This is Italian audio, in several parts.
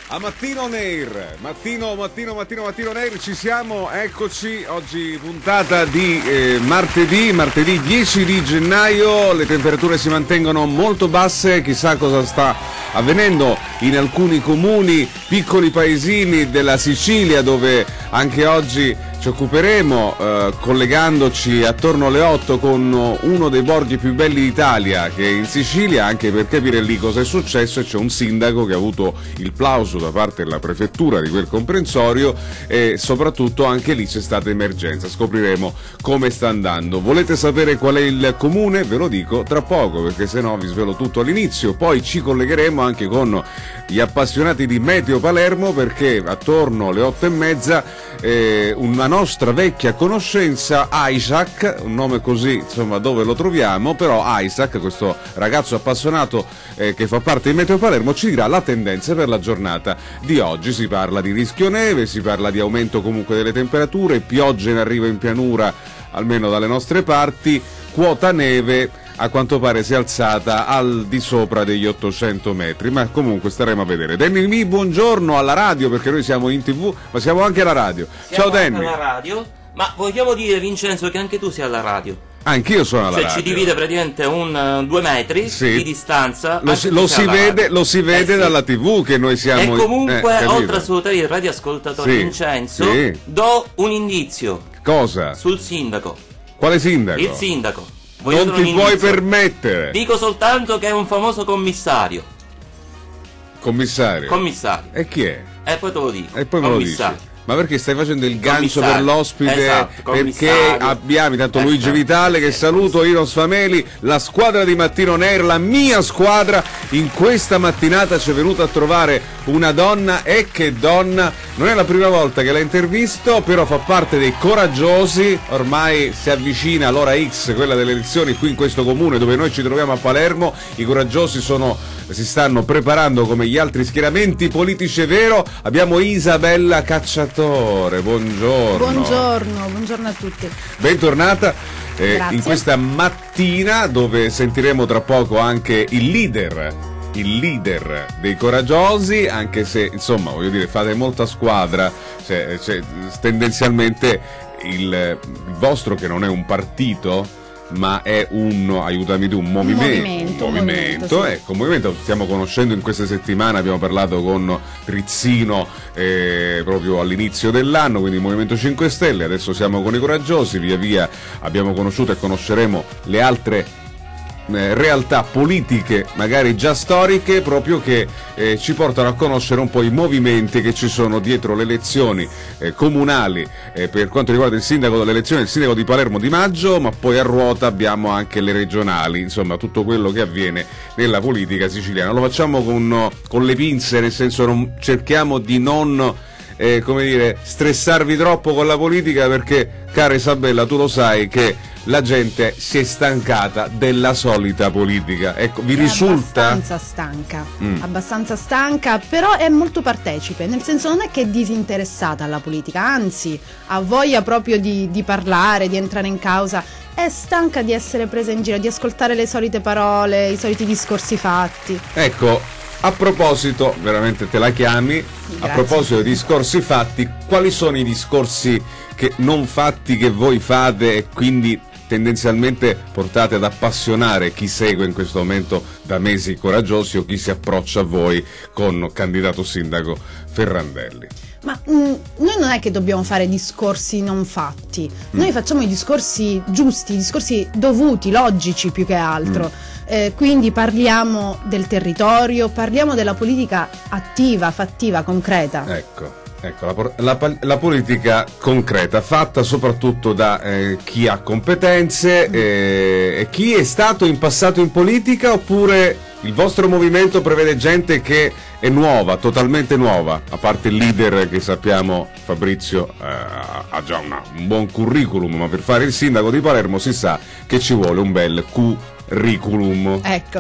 A Mattino Nair, Mattino Nair, ci siamo, eccoci, oggi puntata di martedì 10 di gennaio, le temperature si mantengono molto basse, chissà cosa sta avvenendo in alcuni comuni, piccoli paesini della Sicilia, dove anche oggi ci occuperemo collegandoci attorno alle 8 con uno dei borghi più belli d'Italia, che è in Sicilia, anche per capire lì cosa è successo. E c'è un sindaco che ha avuto il plauso da parte della prefettura di quel comprensorio e soprattutto anche lì c'è stata emergenza. Scopriremo come sta andando. Volete sapere qual è il comune? Ve lo dico tra poco, perché se no vi svelo tutto all'inizio. Poi ci collegheremo anche con gli appassionati di Meteo Palermo, perché attorno alle 8:30 una nostra vecchia conoscenza, Isaac, un nome così, insomma, dove lo troviamo, però Isaac, questo ragazzo appassionato che fa parte di Meteo Palermo, ci dirà la tendenza per la giornata di oggi. Si parla di rischio neve, si parla di aumento comunque delle temperature, piogge in arrivo in pianura, almeno dalle nostre parti, quota neve a quanto pare si è alzata al di sopra degli 800 metri, ma comunque staremo a vedere. Danny Mi, buongiorno alla radio, perché noi siamo in TV, ma siamo anche alla radio. Ciao Danny. Alla radio, ma vogliamo dire, Vincenzo, che anche tu sei alla radio? Anch'io sono alla radio. Ci divide praticamente 2 metri di distanza. Lo si vede dalla TV che noi siamo. E comunque, oltre a salutare il radioascoltatore Vincenzo, do un indizio. Cosa? Sul sindaco. Quale sindaco? Il sindaco. Non ti puoi permettere. Dico soltanto che è un famoso commissario. Commissario? Commissario. E chi è? E poi te lo dico. E poi me lo dici. Ma perché stai facendo il gancio per l'ospite? Esatto, perché abbiamo intanto Luigi Vitale, che saluto, Ino Sfameli, la squadra di Mattino Nair, la mia squadra. In questa mattinata ci è venuta a trovare una donna, e che donna! Non è la prima volta che la intervisto, però fa parte dei coraggiosi. Ormai si avvicina l'ora X, quella delle elezioni qui in questo comune dove noi ci troviamo a Palermo. I coraggiosi si stanno preparando come gli altri schieramenti politici, è vero. Abbiamo Isabella Cacciatore, buongiorno. Buongiorno a tutti. Bentornata in questa mattina, dove sentiremo tra poco anche il leader dei coraggiosi, anche se, insomma, voglio dire, fate molta squadra, cioè, tendenzialmente il vostro, che non è un partito, ma è un movimento. Sì. Ecco, un movimento. Stiamo conoscendo in queste settimane, abbiamo parlato con Rizzino proprio all'inizio dell'anno, quindi il Movimento 5 Stelle, adesso siamo con i coraggiosi, via via abbiamo conosciuto e conosceremo le altre realtà politiche, magari già storiche, proprio che ci portano a conoscere un po' i movimenti che ci sono dietro le elezioni comunali, per quanto riguarda il sindaco dell'elezione, il sindaco di Palermo di maggio, ma poi a ruota abbiamo anche le regionali, insomma tutto quello che avviene nella politica siciliana. Lo facciamo con le pinze, nel senso cerchiamo di non stressarvi troppo con la politica, perché, cara Isabella, tu lo sai che la gente si è stancata della solita politica. Ecco, vi risulta? Abbastanza stanca, però è molto partecipe, nel senso, non è che è disinteressata alla politica, anzi ha voglia proprio di parlare, di entrare in causa. È stanca di essere presa in giro, di ascoltare le solite parole, i soliti discorsi fatti. Ecco, a proposito, veramente te la chiami, grazie. A proposito di discorsi fatti, quali sono i discorsi non fatti che voi fate e quindi tendenzialmente portate ad appassionare chi segue in questo momento da mesi i coraggiosi, o chi si approccia a voi con candidato sindaco Ferrandelli? Ma noi non è che dobbiamo fare discorsi non fatti, noi facciamo i discorsi giusti, i discorsi dovuti, logici più che altro. Quindi parliamo del territorio, parliamo della politica attiva, fattiva, concreta. Ecco, la politica concreta, fatta soprattutto da chi ha competenze, e chi è stato in passato in politica, oppure il vostro movimento prevede gente che è nuova, totalmente nuova, a parte il leader che sappiamo, Fabrizio, ha già un buon curriculum, ma per fare il sindaco di Palermo si sa che ci vuole un bel curriculum. Ecco,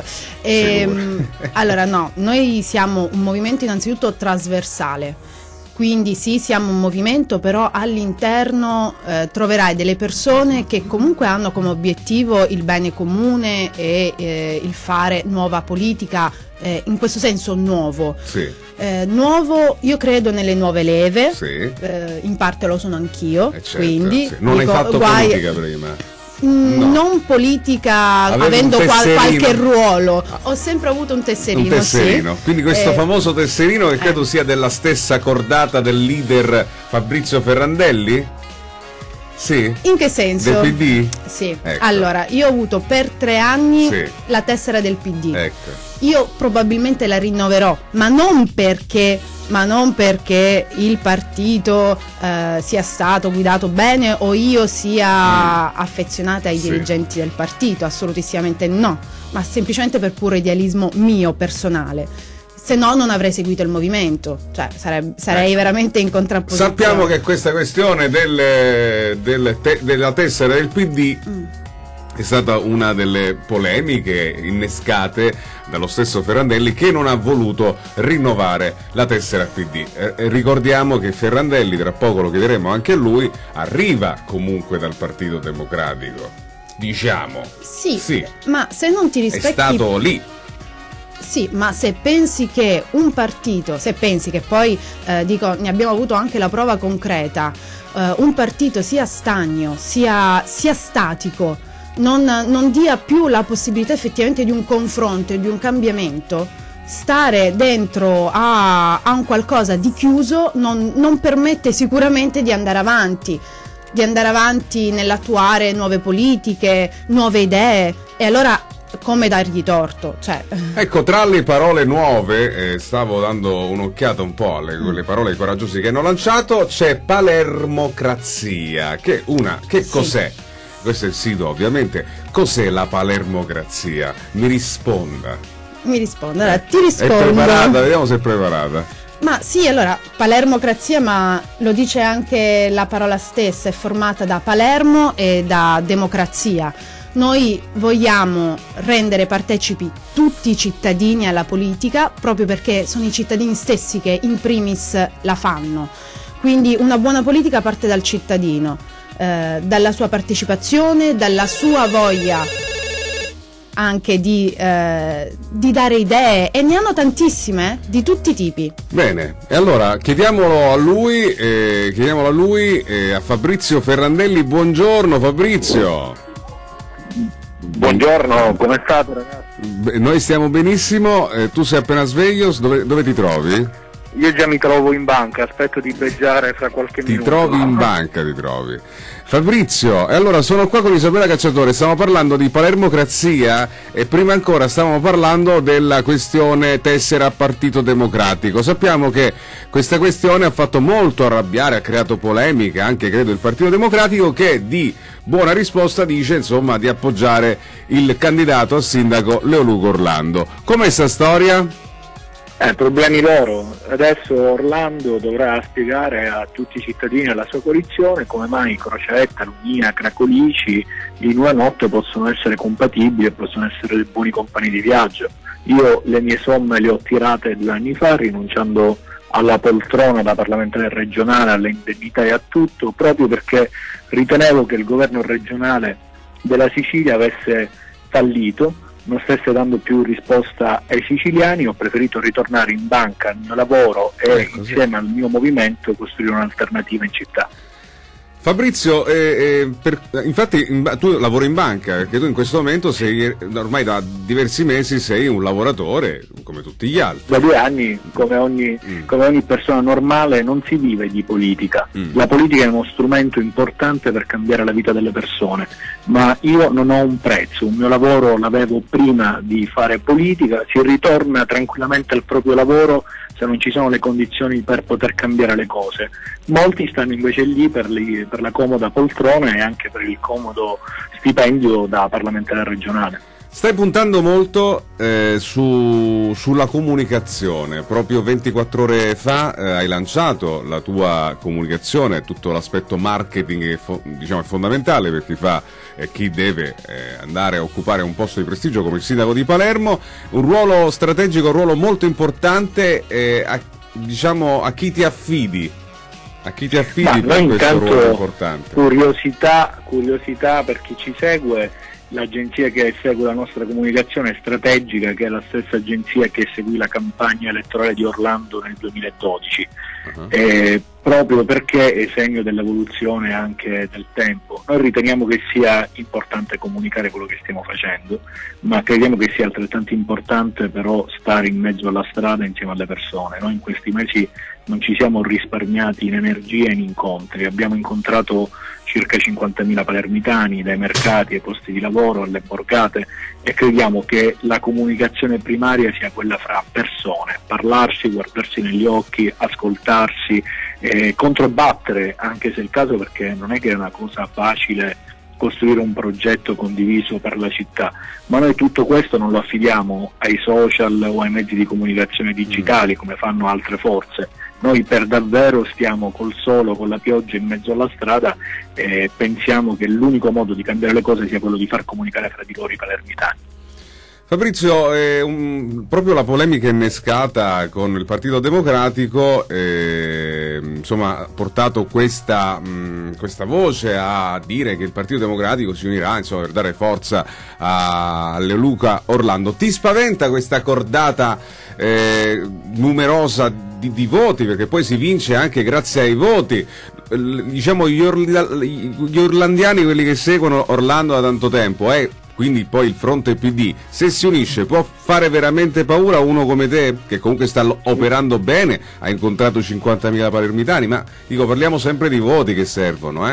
allora no, noi siamo un movimento innanzitutto trasversale. Quindi sì, siamo un movimento, però all'interno troverai delle persone che comunque hanno come obiettivo il bene comune e il fare nuova politica in questo senso nuovo. Sì. Nuovo, io credo nelle nuove leve, sì. In parte lo sono anch'io, certo, quindi sì. Non hai fatto politica prima? No. Non politica avendo qualche ruolo, ho sempre avuto un tesserino. Sì. Quindi questo famoso tesserino che credo sia della stessa cordata del leader Fabrizio Ferrandelli? Sì. In che senso? Del PD? Sì. Ecco. Allora, io ho avuto per 3 anni la tessera del PD. Ecco. Io probabilmente la rinnoverò, ma non perché il partito sia stato guidato bene o io sia affezionata ai dirigenti del partito, assolutissimamente no, ma semplicemente per puro idealismo mio personale. Se no non avrei seguito il movimento, cioè sarei veramente in contrapposizione. Sappiamo che questa questione della tessera del PD è stata una delle polemiche innescate dallo stesso Ferrandelli, che non ha voluto rinnovare la tessera PD. Ricordiamo che Ferrandelli, tra poco lo chiederemo anche a lui, arriva comunque dal Partito Democratico, diciamo. Sì. Ma se non ti rispetti... È stato lì. Sì, ma se pensi che un partito, poi ne abbiamo avuto anche la prova concreta, un partito sia stagno, sia statico, non dia più la possibilità effettivamente di un confronto e di un cambiamento, stare dentro a un qualcosa di chiuso non permette sicuramente di andare avanti nell'attuare nuove politiche, nuove idee, e allora come dargli torto? Ecco, tra le parole nuove, stavo dando un'occhiata un po' alle quelle parole coraggiose che hanno lanciato, c'è palermocrazia, che cos'è? Questo è il sito, ovviamente. Cos'è la palermocrazia? Mi risponda. Allora, ti rispondo. È preparata? Vediamo se è preparata. Ma sì, allora, palermocrazia, ma lo dice anche la parola stessa, è formata da Palermo e da democrazia. Noi vogliamo rendere partecipi tutti i cittadini alla politica, proprio perché sono i cittadini stessi che in primis la fanno. Quindi una buona politica parte dal cittadino, dalla sua partecipazione, dalla sua voglia anche di dare idee, e ne hanno tantissime, di tutti i tipi. Bene, e allora chiediamolo a lui, a Fabrizio Ferrandelli. Buongiorno Fabrizio. Buongiorno, come state ragazzi? Noi stiamo benissimo, tu sei appena sveglio, dove ti trovi? Io già mi trovo in banca, aspetto di beggiare fra qualche minuto. Ti trovi in banca, Fabrizio, e allora sono qua con Isabella Cacciatore, stiamo parlando di palermocrazia e prima ancora stavamo parlando della questione tessera Partito Democratico. Sappiamo che questa questione ha fatto molto arrabbiare, ha creato polemiche, anche credo il Partito Democratico, che di buona risposta dice insomma di appoggiare il candidato a sindaco Leoluco Orlando. Com'è sta storia? Problemi loro. Adesso Orlando dovrà spiegare a tutti i cittadini della sua coalizione come mai Crocetta, Lumia, Cracolici in una notte possono essere compatibili e possono essere dei buoni compagni di viaggio. Io le mie somme le ho tirate 2 anni fa, rinunciando alla poltrona da parlamentare regionale, alle indennità e a tutto, proprio perché ritenevo che il governo regionale della Sicilia avesse fallito, non stesse dando più risposta ai siciliani. Ho preferito ritornare in banca al mio lavoro e insieme al mio movimento costruire un'alternativa in città. Fabrizio, infatti tu lavori in banca, perché tu in questo momento sei, ormai da diversi mesi sei un lavoratore come tutti gli altri. Da 2 anni, come ogni persona normale, non si vive di politica. La politica è uno strumento importante per cambiare la vita delle persone, ma io non ho un prezzo, il mio lavoro l'avevo prima di fare politica, si ritorna tranquillamente al proprio lavoro se non ci sono le condizioni per poter cambiare le cose. Molti stanno invece lì per la comoda poltrona e anche per il comodo stipendio da parlamentare regionale. Stai puntando molto sulla comunicazione. Proprio 24 ore fa hai lanciato la tua comunicazione, tutto l'aspetto marketing che diciamo è fondamentale per chi deve andare a occupare un posto di prestigio come il sindaco di Palermo, un ruolo strategico, un ruolo molto importante, a chi ti affidi? A chi ti affidi per questo ruolo importante? Curiosità per chi ci segue. l'agenzia che segue la nostra comunicazione strategica, che è la stessa agenzia che seguì la campagna elettorale di Orlando nel 2012, proprio perché è segno dell'evoluzione anche del tempo. Noi riteniamo che sia importante comunicare quello che stiamo facendo, ma crediamo che sia altrettanto importante però stare in mezzo alla strada insieme alle persone. Noi in questi mesi non ci siamo risparmiati in energie e in incontri, abbiamo incontrato circa 50.000 palermitani, dai mercati ai posti di lavoro alle borgate, e crediamo che la comunicazione primaria sia quella fra persone, parlarsi, guardarsi negli occhi, ascoltarsi, controbattere anche se è il caso, perché non è che è una cosa facile costruire un progetto condiviso per la città, ma noi tutto questo non lo affidiamo ai social o ai mezzi di comunicazione digitali come fanno altre forze. Noi per davvero stiamo col sole, con la pioggia in mezzo alla strada, e pensiamo che l'unico modo di cambiare le cose sia quello di far comunicare fra di loro i palermitani. Fabrizio, proprio la polemica innescata con il Partito Democratico insomma, ha portato questa voce a dire che il Partito Democratico si unirà, insomma, per dare forza a Leoluca Orlando. Ti spaventa questa cordata numerosa di voti, perché poi si vince anche grazie ai voti? Diciamo gli orlandiani, quelli che seguono Orlando da tanto tempo, quindi poi il fronte PD, se si unisce, può fare veramente paura uno come te, che comunque sta operando bene, ha incontrato 50.000 palermitani, ma dico, parliamo sempre di voti che servono,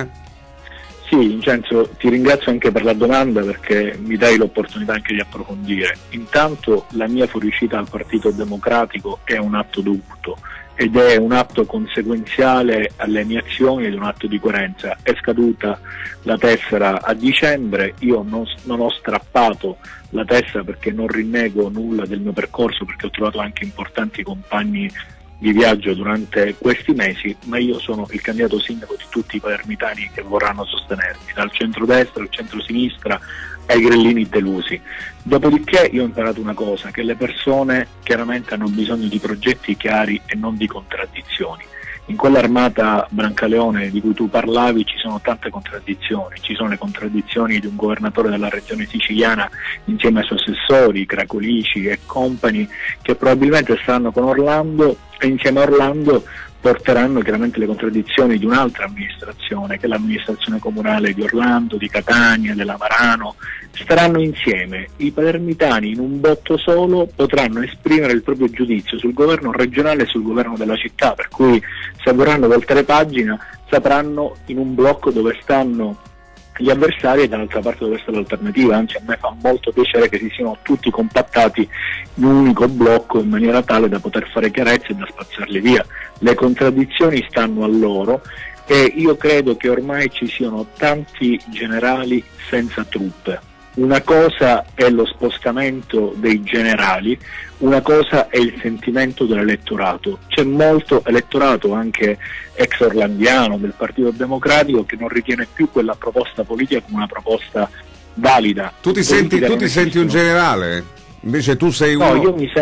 Sì, Vincenzo, ti ringrazio anche per la domanda, perché mi dai l'opportunità anche di approfondire. Intanto la mia fuoriuscita al Partito Democratico è un atto dovuto ed è un atto conseguenziale alle mie azioni ed un atto di coerenza. È scaduta la tessera a dicembre, io non ho strappato la tessera perché non rinnego nulla del mio percorso, perché ho trovato anche importanti compagni di viaggio durante questi mesi, ma io sono il candidato sindaco di tutti i palermitani che vorranno sostenermi, dal centrodestra al centrosinistra ai grillini delusi. Dopodiché io ho imparato una cosa, che le persone chiaramente hanno bisogno di progetti chiari e non di contraddizioni. In quell'armata Brancaleone di cui tu parlavi ci sono tante contraddizioni, ci sono le contraddizioni di un governatore della regione siciliana insieme ai suoi assessori, Cracolici e compagni, che probabilmente stanno con Orlando, e insieme a Orlando porteranno chiaramente le contraddizioni di un'altra amministrazione, che è l'amministrazione comunale di Orlando, di Catania, dell'Amarano. Staranno insieme, i palermitani in un botto solo potranno esprimere il proprio giudizio sul governo regionale e sul governo della città, per cui se vorranno voltare pagina sapranno in un blocco dove stanno gli avversari e dall'altra parte dove sta l'alternativa. Anzi, a me fa molto piacere che si siano tutti compattati in un unico blocco in maniera tale da poter fare chiarezza e da spazzarli via. Le contraddizioni stanno a loro e io credo che ormai ci siano tanti generali senza truppe. Una cosa è lo spostamento dei generali, una cosa è il sentimento dell'elettorato. C'è molto elettorato, anche ex orlandiano, del Partito Democratico, che non ritiene più quella proposta politica come una proposta valida. Tu ti senti un generale? Invece tu sei uno... No, io mi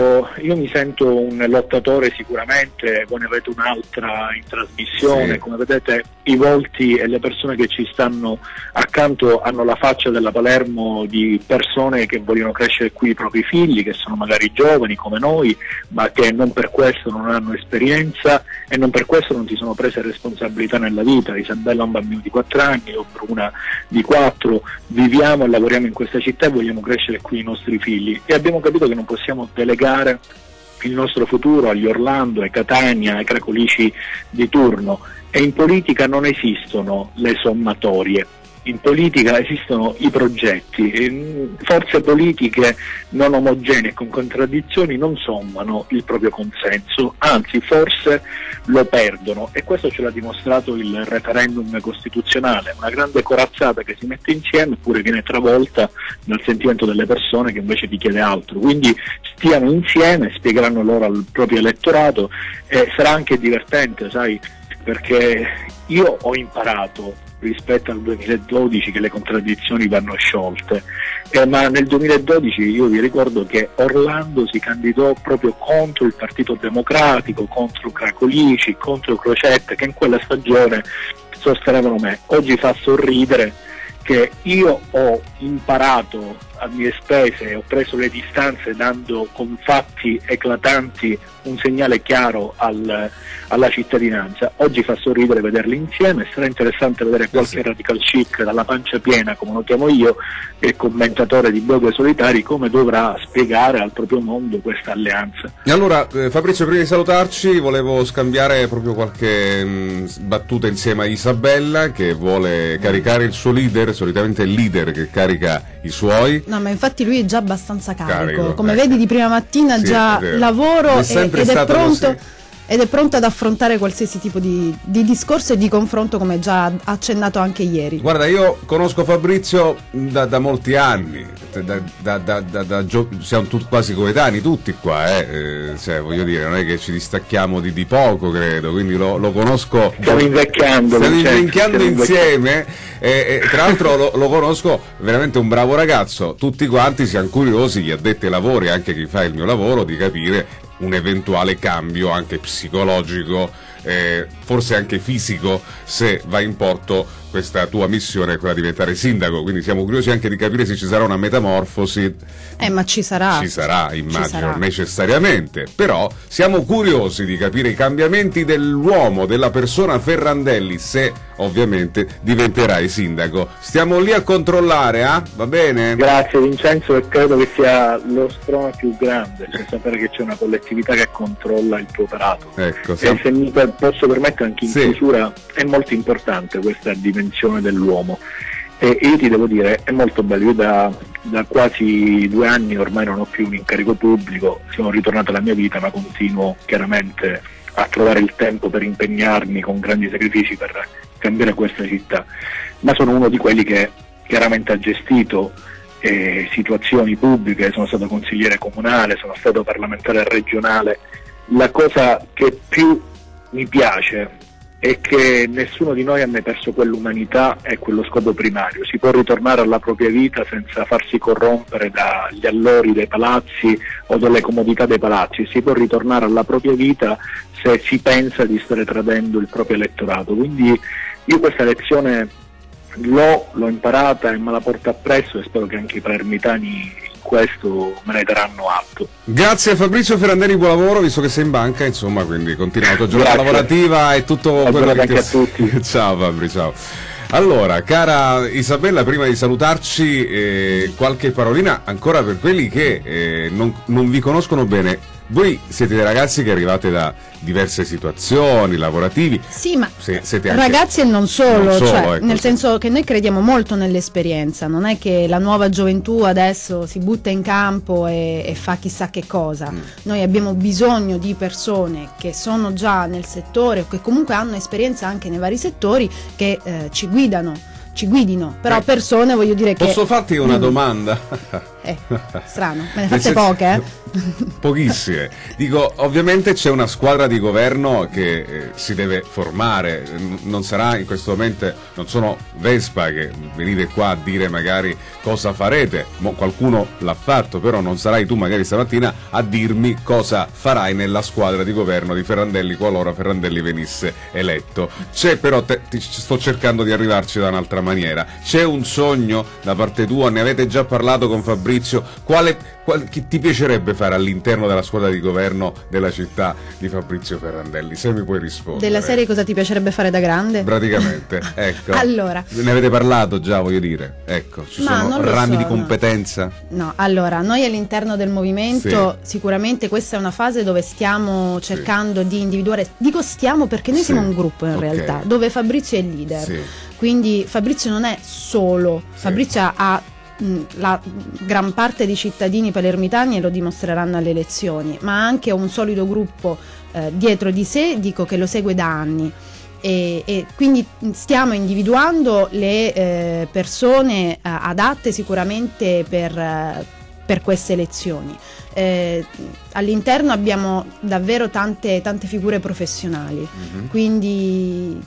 sento un lottatore sicuramente, voi ne avete un'altra in trasmissione, sì. Come vedete i volti e le persone che ci stanno accanto hanno la faccia della Palermo di persone che vogliono crescere qui i propri figli, che sono magari giovani come noi, ma che non per questo non hanno esperienza e non per questo non si sono prese responsabilità nella vita. Isabella ha un bambino di 4 anni, io Bruna di 4, viviamo e lavoriamo in questa città e vogliamo crescere qui i nostri figli. E abbiamo capito che non possiamo delegare il nostro futuro agli Orlando, ai Catania, ai Cracolici di turno. E in politica non esistono le sommatorie, in politica esistono i progetti. Forze politiche non omogenee con contraddizioni non sommano il proprio consenso, anzi forse lo perdono, e questo ce l'ha dimostrato il referendum costituzionale, una grande corazzata che si mette insieme eppure viene travolta dal sentimento delle persone che invece ti chiede altro. Quindi stiano insieme, spiegheranno loro al proprio elettorato e sarà anche divertente, sai, perché io ho imparato rispetto al 2012 che le contraddizioni vanno sciolte, ma nel 2012 io vi ricordo che Orlando si candidò proprio contro il Partito Democratico, contro Cracolici, contro Crocetta, che in quella stagione sostenevano me. Oggi fa sorridere che io ho imparato a mie spese e ho preso le distanze dando con fatti eclatanti un segnale chiaro alla cittadinanza. Oggi fa sorridere vederli insieme, sarà interessante vedere qualche radical chic dalla pancia piena, come lo chiamo io, e commentatore di blog solitari, come dovrà spiegare al proprio mondo questa alleanza. E allora Fabrizio, prima di salutarci volevo scambiare proprio qualche battuta insieme a Isabella, che vuole caricare il suo leader. Solitamente è il leader che carica i suoi. No, ma infatti lui è già abbastanza carico, come vedi di prima mattina già lavoro ed è pronto ad affrontare qualsiasi tipo di discorso e di confronto, come già accennato anche ieri. Guarda, io conosco Fabrizio da molti anni, siamo quasi coetanei tutti qua, cioè, voglio dire, non è che ci distacchiamo di poco, credo, quindi lo conosco. Stiamo invecchiando insieme, tra l'altro lo conosco, veramente un bravo ragazzo. Tutti quanti siamo curiosi, gli addetti ai lavori, anche chi fa il mio lavoro, di capire un eventuale cambio anche psicologico, forse anche fisico, se va in porto questa tua missione, quella di diventare sindaco. Quindi siamo curiosi anche di capire se ci sarà una metamorfosi. Ma ci sarà. Ci sarà, immagino, necessariamente. Però siamo curiosi di capire i cambiamenti dell'uomo, della persona Ferrandelli, se ovviamente diventerai sindaco. Stiamo lì a controllare, va bene? Grazie Vincenzo, e credo che sia lo sprone più grande, cioè sapere che c'è una collettività che controlla il tuo operato. Ecco, e se mi posso permettere anche in chiusura, è molto importante questa dimensione dell'uomo, e io ti devo dire, è molto bello. Io da quasi 2 anni ormai non ho più un incarico pubblico, sono ritornato alla mia vita, ma continuo chiaramente a trovare il tempo per impegnarmi con grandi sacrifici per cambiare questa città, ma sono uno di quelli che chiaramente ha gestito situazioni pubbliche, sono stato consigliere comunale, sono stato parlamentare regionale. La cosa che più mi piace è che nessuno di noi ha mai perso quell'umanità e quello scopo primario. Si può ritornare alla propria vita senza farsi corrompere dagli allori dei palazzi o dalle comodità dei palazzi, si può ritornare alla propria vita se si pensa di stare tradendo il proprio elettorato. Quindi io questa lezione l'ho imparata e me la porto appresso, e spero che anche i palermitani questo me ne daranno atto. Grazie a Fabrizio Ferrandelli, buon lavoro, visto che sei in banca, insomma, quindi continua la tua giornata lavorativa e tutto quello che anche a tutti. Ciao Fabri, ciao. Allora, cara Isabella, prima di salutarci, qualche parolina ancora per quelli che non vi conoscono bene. Voi siete dei ragazzi che arrivate da diverse situazioni lavorativi. Sì, ma siete ragazzi e non solo, cioè, ecco, nel senso che noi crediamo molto nell'esperienza, non è che la nuova gioventù adesso si butta in campo e fa chissà che cosa. Noi abbiamo bisogno di persone che sono già nel settore o che comunque hanno esperienza anche nei vari settori, che ci guidino, però persone, voglio dire, che... Posso farti una domanda? Strano, me ne fate poche, Pochissime. Dico, ovviamente c'è una squadra di governo che si deve formare, non sarà in questo momento, non sono Vespa che venite qua a dire magari cosa farete, qualcuno l'ha fatto, però non sarai tu magari stamattina a dirmi cosa farai nella squadra di governo di Ferrandelli qualora Ferrandelli venisse eletto. C'è però, sto cercando di arrivarci da un'altra maniera, c'è un sogno da parte tua, ne avete già parlato con Fabrizio, chi ti piacerebbe fare all'interno della squadra di governo della città di Fabrizio Ferrandelli, se mi puoi rispondere. Della serie cosa ti piacerebbe fare da grande? Praticamente, ecco. Allora, ne avete parlato già, voglio dire, ecco, ci sono rami di competenza? No, allora, noi all'interno del movimento sicuramente questa è una fase dove stiamo cercando di individuare, dico stiamo perché noi siamo un gruppo in realtà, dove Fabrizio è il leader, quindi Fabrizio non è solo, Fabrizio ha la gran parte dei cittadini palermitani, e lo dimostreranno alle elezioni, ma anche un solido gruppo dietro di sé, dico, che lo segue da anni, e quindi stiamo individuando le persone adatte sicuramente per queste elezioni. All'interno abbiamo davvero tante figure professionali, quindi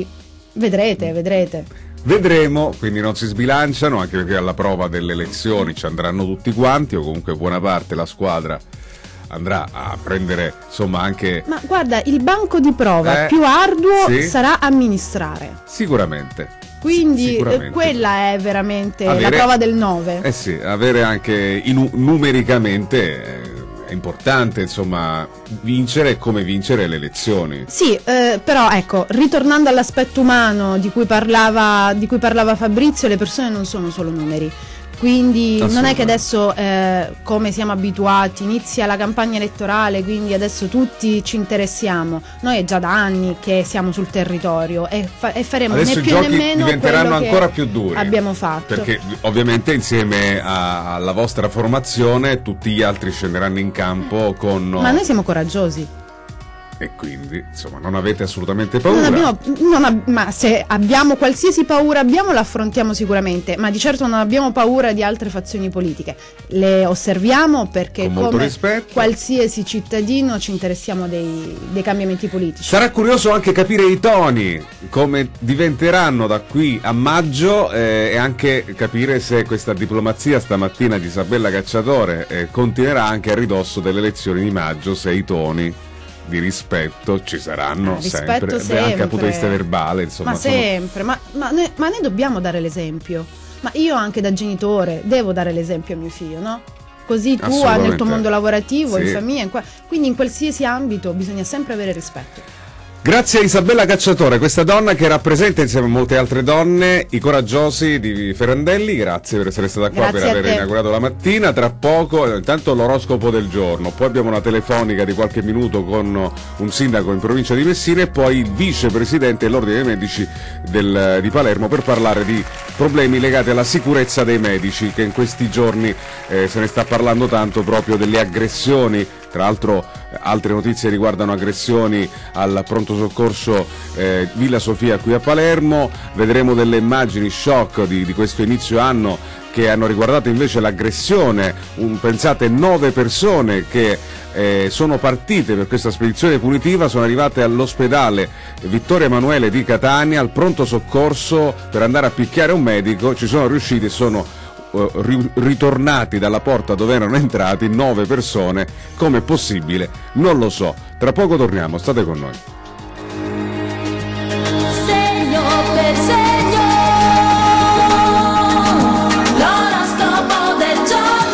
vedrete. Vedremo, quindi non si sbilanciano, anche perché alla prova delle elezioni ci andranno tutti quanti, o comunque buona parte la squadra andrà a prendere, insomma, anche... Ma guarda, il banco di prova più arduo sarà amministrare. Sicuramente. Quindi quella è veramente la prova del 9. Sì, avere anche numericamente è importante, insomma, vincere come vincere le elezioni. Sì, però ecco, ritornando all'aspetto umano di cui parlava Fabrizio, le persone non sono solo numeri. Quindi non è che adesso, come siamo abituati, inizia la campagna elettorale, quindi adesso tutti ci interessiamo. Noi è già da anni che siamo sul territorio e faremo adesso né più né meno diventeranno ancora più duri. Abbiamo fatto. Perché ovviamente insieme alla vostra formazione tutti gli altri scenderanno in campo con... Ma noi siamo coraggiosi. E quindi, insomma, non avete assolutamente paura. Ma se abbiamo qualsiasi paura la affrontiamo sicuramente, ma di certo non abbiamo paura di altre fazioni politiche. Le osserviamo perché con molto rispetto, qualsiasi cittadino ci interessiamo dei cambiamenti politici. Sarà curioso anche capire i toni, come diventeranno da qui a maggio, e anche capire se questa diplomazia stamattina di Isabella Cacciatore continuerà anche a ridosso delle elezioni di maggio, se i toni di rispetto ci saranno sempre, anche dal punto di vista verbale, insomma. Ma sempre, ma noi dobbiamo dare l'esempio. Ma io anche da genitore devo dare l'esempio a mio figlio, no? Così tu nel tuo mondo lavorativo, in famiglia, quindi in qualsiasi ambito bisogna sempre avere rispetto. Grazie a Isabella Cacciatore, questa donna che rappresenta insieme a molte altre donne i coraggiosi di Ferrandelli. Grazie per essere stata qua, per aver inaugurato la mattina. Tra poco, intanto l'oroscopo del giorno, poi abbiamo una telefonica di qualche minuto con un sindaco in provincia di Messina e poi il vicepresidente dell'Ordine dei Medici di Palermo per parlare di problemi legati alla sicurezza dei medici, che in questi giorni se ne sta parlando tanto, proprio delle aggressioni. Tra l'altro altre notizie riguardano aggressioni al pronto soccorso Villa Sofia qui a Palermo. Vedremo delle immagini shock di questo inizio anno che hanno riguardato invece l'aggressione, pensate 9 persone che sono partite per questa spedizione punitiva, sono arrivate all'ospedale Vittorio Emanuele di Catania, al pronto soccorso per andare a picchiare un medico, ci sono riusciti e sono ritornati dalla porta dove erano entrati 9 persone. Com'è possibile? Non lo so. Tra poco torniamo, state con noi. Segno per segno, l'oroscopo del giorno.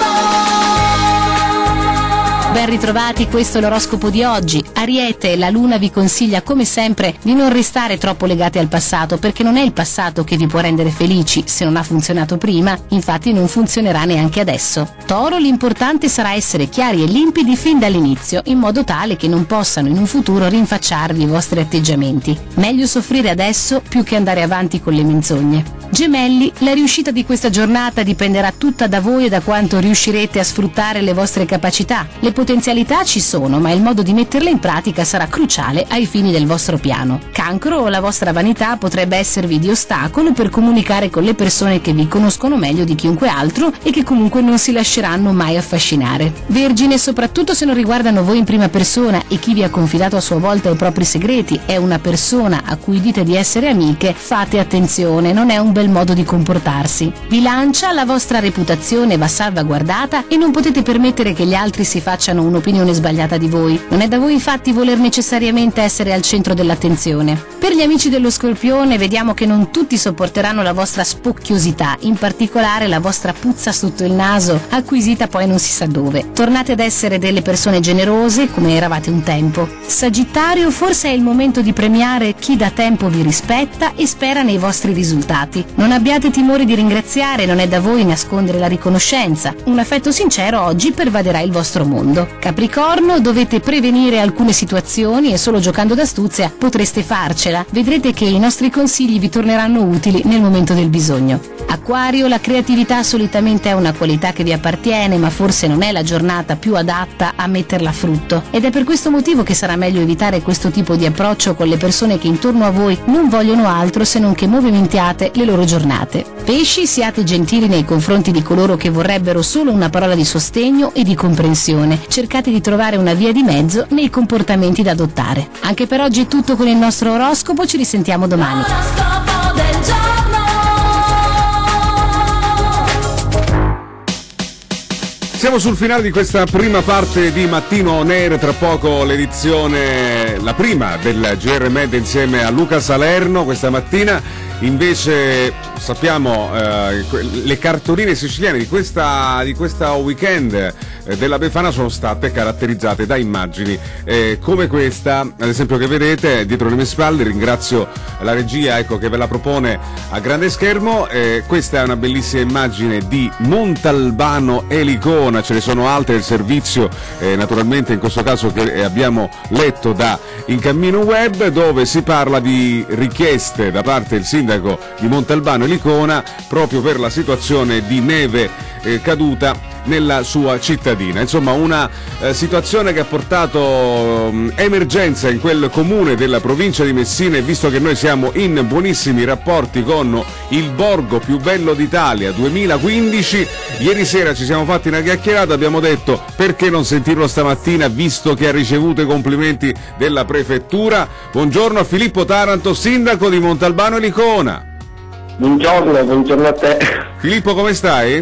Ben ritrovati, questo è l'oroscopo di oggi. Ariete, la luna vi consiglia come sempre di non restare troppo legati al passato, perché non è il passato che vi può rendere felici. Se non ha funzionato prima, infatti non funzionerà neanche adesso. Toro, l'importante sarà essere chiari e limpidi fin dall'inizio, in modo tale che non possano in un futuro rinfacciarvi i vostri atteggiamenti. Meglio soffrire adesso più che andare avanti con le menzogne. Gemelli, la riuscita di questa giornata dipenderà tutta da voi e da quanto riuscirete a sfruttare le vostre capacità. Le potenzialità ci sono, ma il modo di metterle in pratica sarà cruciale ai fini del vostro piano. Cancro, la vostra vanità potrebbe esservi di ostacolo per comunicare con le persone che vi conoscono meglio di chiunque altro e che comunque non si lasceranno mai affascinare. Vergine, soprattutto se non riguardano voi in prima persona e chi vi ha confidato a sua volta i propri segreti è una persona a cui dite di essere amiche, fate attenzione, non è un bel modo di comportarsi. Bilancia, la vostra reputazione va salvaguardata e non potete permettere che gli altri si facciano un'opinione sbagliata di voi. Non è da voi infatti voler necessariamente essere al centro dell'attenzione. Per gli amici dello Scorpione, vediamo che non tutti sopporteranno la vostra spocchiosità, in particolare la vostra puzza sotto il naso, acquisita poi non si sa dove. Tornate ad essere delle persone generose come eravate un tempo. Sagittario, forse è il momento di premiare chi da tempo vi rispetta e spera nei vostri risultati. Non abbiate timore di ringraziare, non è da voi nascondere la riconoscenza. Un affetto sincero oggi pervaderà il vostro mondo. Capricorno, dovete prevenire alcune situazioni e solo giocando d'astuzia potreste farcela. Vedrete che i nostri consigli vi torneranno utili nel momento del bisogno. Acquario, la creatività solitamente è una qualità che vi appartiene, ma forse non è la giornata più adatta a metterla a frutto. Ed è per questo motivo che sarà meglio evitare questo tipo di approccio con le persone che intorno a voi non vogliono altro se non che movimentiate le loro giornate. Pesci, siate gentili nei confronti di coloro che vorrebbero solo una parola di sostegno e di comprensione. Cercate di trovare una via di mezzo nei comportamenti da adottare. Anche per oggi è tutto con il nostro oroscopo, ci risentiamo domani. L'oroscopo del giorno. Siamo sul finale di questa prima parte di Mattino On Air, tra poco l'edizione, la prima del GR Med insieme a Luca Salerno. Questa mattina invece sappiamo le cartoline siciliane di questa weekend della Befana sono state caratterizzate da immagini come questa, ad esempio, che vedete dietro le mie spalle. Ringrazio la regia, ecco, che ve la propone a grande schermo. Questa è una bellissima immagine di Montalbano e Licona. Ce ne sono altre del servizio, naturalmente in questo caso che abbiamo letto da In Cammino Web, dove si parla di richieste da parte del sindaco di Montalbano e Licona proprio per la situazione di neve caduta nella sua cittadina. Insomma, una situazione che ha portato emergenza in quel comune della provincia di Messina, e visto che noi siamo in buonissimi rapporti con il borgo più bello d'Italia 2015, ieri sera ci siamo fatti una chiacchierata, abbiamo detto perché non sentirlo stamattina visto che ha ricevuto i complimenti della prefettura. Buongiorno a Filippo Taranto, sindaco di Montalbano e Licona. Buongiorno a te. Filippo, come stai?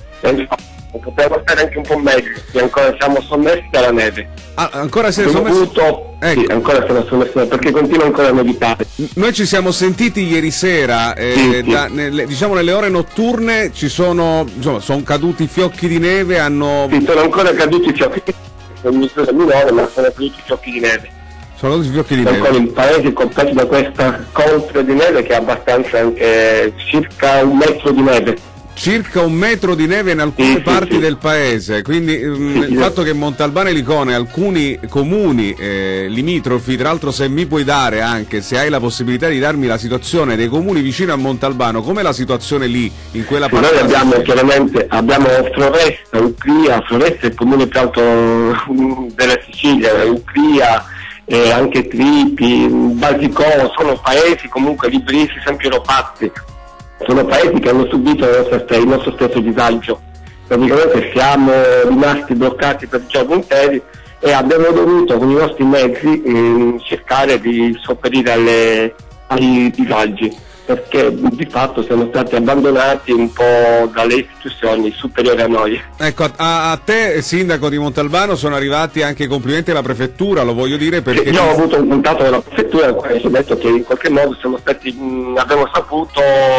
Potremmo stare anche un po' meglio, ancora siamo sommersi dalla neve. Ancora siamo sommersi? Ecco. Sì, ancora siamo sommersi perché continua ancora a nevicare. Noi ci siamo sentiti ieri sera, sì. Diciamo nelle ore notturne sono caduti fiocchi di neve, Sì, sono ancora caduti fiocchi di neve, non misura minore, ma sono caduti fiocchi di neve. Sono caduti fiocchi di neve. Ancora il paese è coperto da questa coltre di neve che è abbastanza, anche circa 1 metro di neve. Circa 1 metro di neve in alcune parti del paese, quindi il fatto che Montalbano e Licona e alcuni comuni limitrofi, tra l'altro, se mi puoi dare anche, se hai la possibilità di darmi la situazione dei comuni vicino a Montalbano, com'è la situazione lì, in quella parte? Noi abbiamo Floresta, Ucria. Floresta è il comune più alto della Sicilia, Ucria, anche Tripi, Basicò, sono paesi comunque Librisi, San Piero Pazzi. Sono paesi che hanno subito il nostro stesso disagio. Praticamente siamo rimasti bloccati per giorni interi e abbiamo dovuto con i nostri mezzi cercare di sopperire ai disagi, perché di fatto siamo stati abbandonati un po' dalle istituzioni superiori a noi. Ecco, a te, sindaco di Montalbano, sono arrivati anche i complimenti alla prefettura, lo voglio dire perché... Io ho avuto un contatto con la prefettura in cui ci ho detto che in qualche modo abbiamo saputo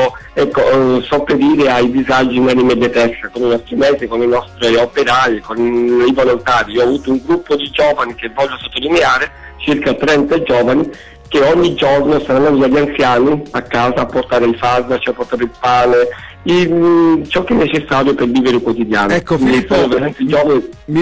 sopperire ai disagi nell'immediatezza, con i nostri mezzi, con i nostri operai, con i volontari. Io ho avuto un gruppo di giovani che voglio sottolineare, circa 30 giovani, che ogni giorno saranno via gli anziani a casa a portare i farmaci, a portare il pane, ciò che è necessario per vivere il quotidiano. Ecco, Filippo, mi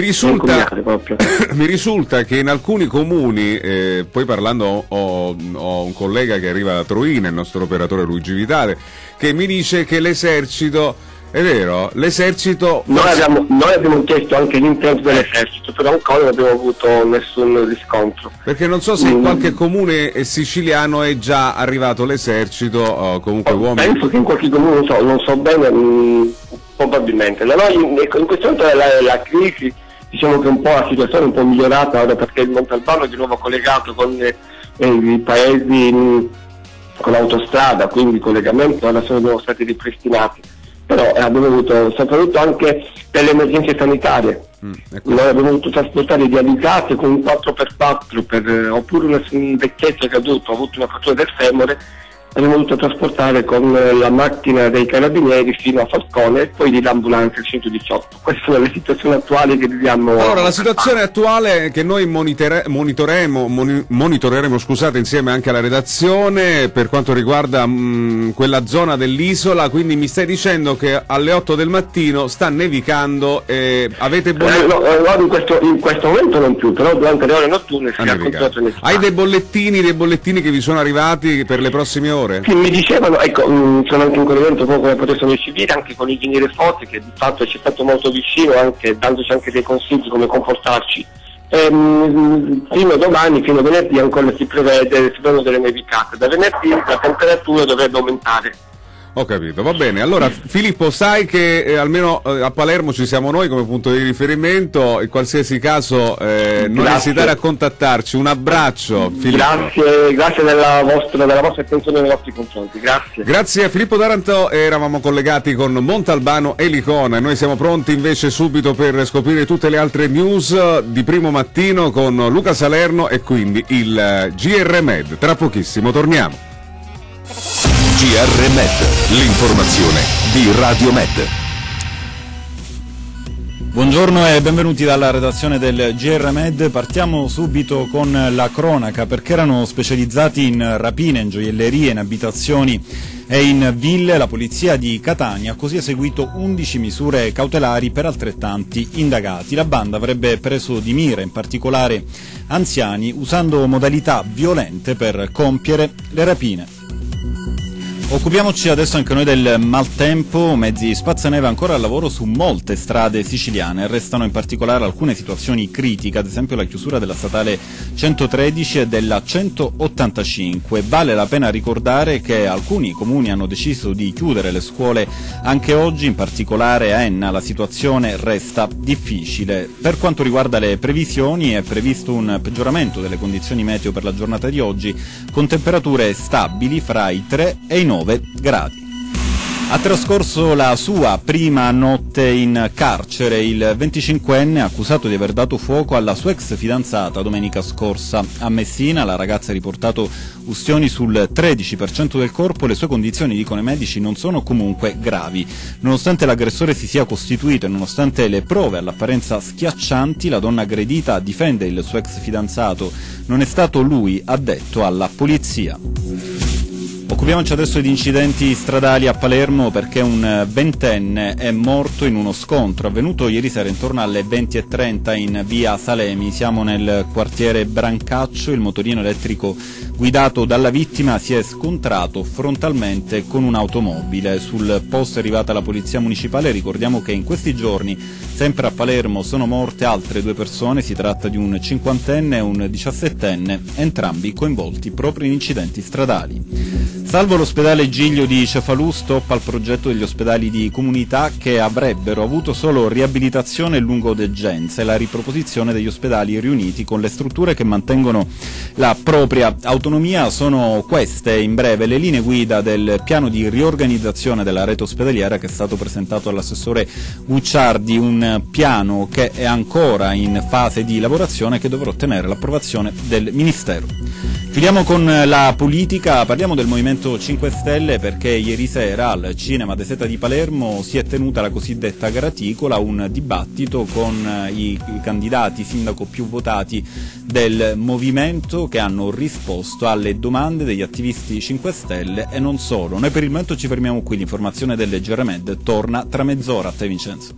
risulta che in alcuni comuni, poi parlando ho un collega che arriva da Troina, il nostro operatore Luigi Vitale, che mi dice che l'esercito... È vero, l'esercito... Noi abbiamo chiesto anche l'intervento dell'esercito, però ancora non abbiamo avuto nessun riscontro. Perché non so se in qualche comune siciliano è già arrivato l'esercito, o comunque uomini... Penso che in qualche comune, non so bene, probabilmente. Noi in questo momento la crisi, diciamo che un po' la situazione è un po' migliorata ora, perché il Montalbano è di nuovo collegato con i paesi, con l'autostrada, quindi i collegamenti ora sono stati ripristinati. Però abbiamo avuto soprattutto anche per le emergenze sanitarie. Noi abbiamo dovuto trasportare gli avvitati con un 4x4 oppure un vecchietto caduto, ha avuto una frattura del femore, abbiamo dovuto trasportare con la macchina dei carabinieri fino a Falcone e poi di l'ambulanza il 118. Queste sono le situazioni attuali che viviamo. Allora, la situazione attuale che noi monitoreremo insieme anche alla redazione per quanto riguarda quella zona dell'isola, quindi mi stai dicendo che alle 8 del mattino sta nevicando e avete in questo momento non più, però durante le ore notturne si è continuato a nevicare. Hai dei bollettini che vi sono arrivati per le prossime ore? Sì, mi dicevano, sono anche in collegamento con la protezione civile, anche con l'ingegnere Foti, che di fatto ci è stato molto vicino, anche dandoci anche dei consigli come comportarci. Fino a domani, fino a venerdì ancora si prevedono delle nevicate. Da venerdì la temperatura dovrebbe aumentare. Ho capito, va bene. Allora Filippo, sai che almeno a Palermo ci siamo noi come punto di riferimento, in qualsiasi caso non esitare a contattarci. Un abbraccio, Filippo. Grazie della vostra attenzione nei nostri confronti, grazie. Grazie a Filippo Taranto, eravamo collegati con Montalbano e Licona. Noi siamo pronti invece subito per scoprire tutte le altre news di Primo Mattino con Luca Salerno e quindi il GR Med. Tra pochissimo torniamo. GR Med, l'informazione di Radio Med. Buongiorno e benvenuti dalla redazione del GR Med. Partiamo subito con la cronaca, perché erano specializzati in rapine, in gioiellerie, in abitazioni e in ville. La polizia di Catania ha così eseguito 11 misure cautelari per altrettanti indagati. La banda avrebbe preso di mira in particolare anziani usando modalità violente per compiere le rapine. Occupiamoci adesso anche noi del maltempo. Mezzi spazzaneve ancora al lavoro su molte strade siciliane. Restano in particolare alcune situazioni critiche, ad esempio la chiusura della statale 113 e della 185. Vale la pena ricordare che alcuni comuni hanno deciso di chiudere le scuole anche oggi, in particolare a Enna la situazione resta difficile. Per quanto riguarda le previsioni, è previsto un peggioramento delle condizioni meteo per la giornata di oggi, con temperature stabili fra i 3 e i 9 gradi. Ha trascorso la sua prima notte in carcere il 25enne accusato di aver dato fuoco alla sua ex fidanzata domenica scorsa. A Messina la ragazza ha riportato ustioni sul 13% del corpo. Le sue condizioni, dicono i medici, non sono comunque gravi. Nonostante l'aggressore si sia costituito e nonostante le prove all'apparenza schiaccianti, la donna aggredita difende il suo ex fidanzato. Non è stato lui, ha detto alla polizia. Occupiamoci adesso di incidenti stradali a Palermo, perché un ventenne è morto in uno scontro avvenuto ieri sera intorno alle 20:30 in via Salemi. Siamo nel quartiere Brancaccio. Il motorino elettrico guidato dalla vittima si è scontrato frontalmente con un'automobile. Sul posto è arrivata la polizia municipale. Ricordiamo che in questi giorni sempre a Palermo sono morte altre 2 persone. Si tratta di un 50enne e un 17enne, entrambi coinvolti proprio in incidenti stradali. Salvo l'ospedale Giglio di Cefalù, stop al progetto degli ospedali di comunità che avrebbero avuto solo riabilitazione e lungodegenza e la riproposizione degli ospedali riuniti con le strutture che mantengono la propria autonomia. Sono queste in breve le linee guida del piano di riorganizzazione della rete ospedaliera che è stato presentato all'assessore Gucciardi, un piano che è ancora in fase di lavorazione e che dovrà ottenere l'approvazione del Ministero. Chiudiamo con la politica, parliamo del Movimento 5 Stelle, perché ieri sera al Cinema de Seta di Palermo si è tenuta la cosiddetta graticola, un dibattito con i candidati sindaco più votati del movimento che hanno risposto alle domande degli attivisti 5 Stelle e non solo. Noi per il momento ci fermiamo qui, l'informazione del GR Med torna tra mezz'ora. A te Vincenzo.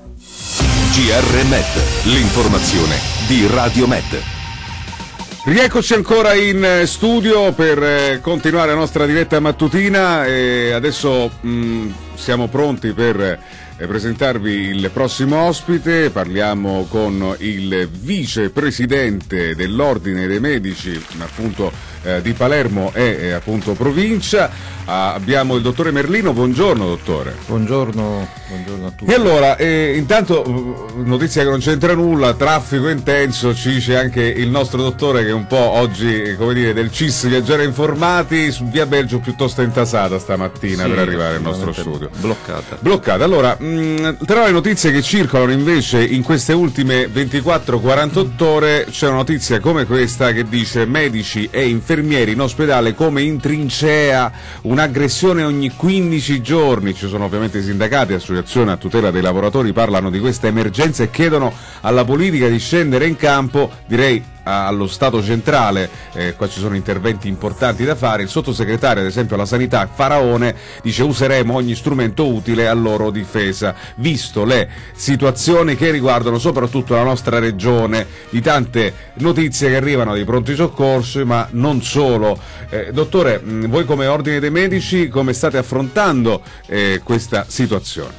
GR Med, l'informazione di Radio Med. Rieccoci ancora in studio per continuare la nostra diretta mattutina e adesso siamo pronti per presentarvi il prossimo ospite. Parliamo con il vicepresidente dell'Ordine dei Medici appunto di Palermo e appunto provincia. Abbiamo il dottore Merlino. Buongiorno dottore. Buongiorno a tutti. E allora, intanto notizia che non c'entra nulla, traffico intenso, ci dice anche il nostro dottore che è un po' oggi, come dire, del CIS Viaggiare Informati, su via Belgio piuttosto intasata stamattina, sì, per arrivare al nostro studio. Bloccata. Allora, tra le notizie che circolano invece in queste ultime 24-48 ore c'è una notizia come questa che dice: medici e infermieri in ospedale come in trincea, un'aggressione ogni 15 giorni. Ci sono ovviamente i sindacati, associazioni a tutela dei lavoratori, parlano di questa emergenza e chiedono alla politica di scendere in campo, direi allo Stato centrale. Qua ci sono interventi importanti da fare. Il sottosegretario ad esempio alla sanità Faraone dice: useremo ogni strumento utile a loro difesa, visto le situazioni che riguardano soprattutto la nostra regione, di tante notizie che arrivano dei pronti soccorsi ma non solo. Dottore, voi come Ordine dei Medici come state affrontando questa situazione?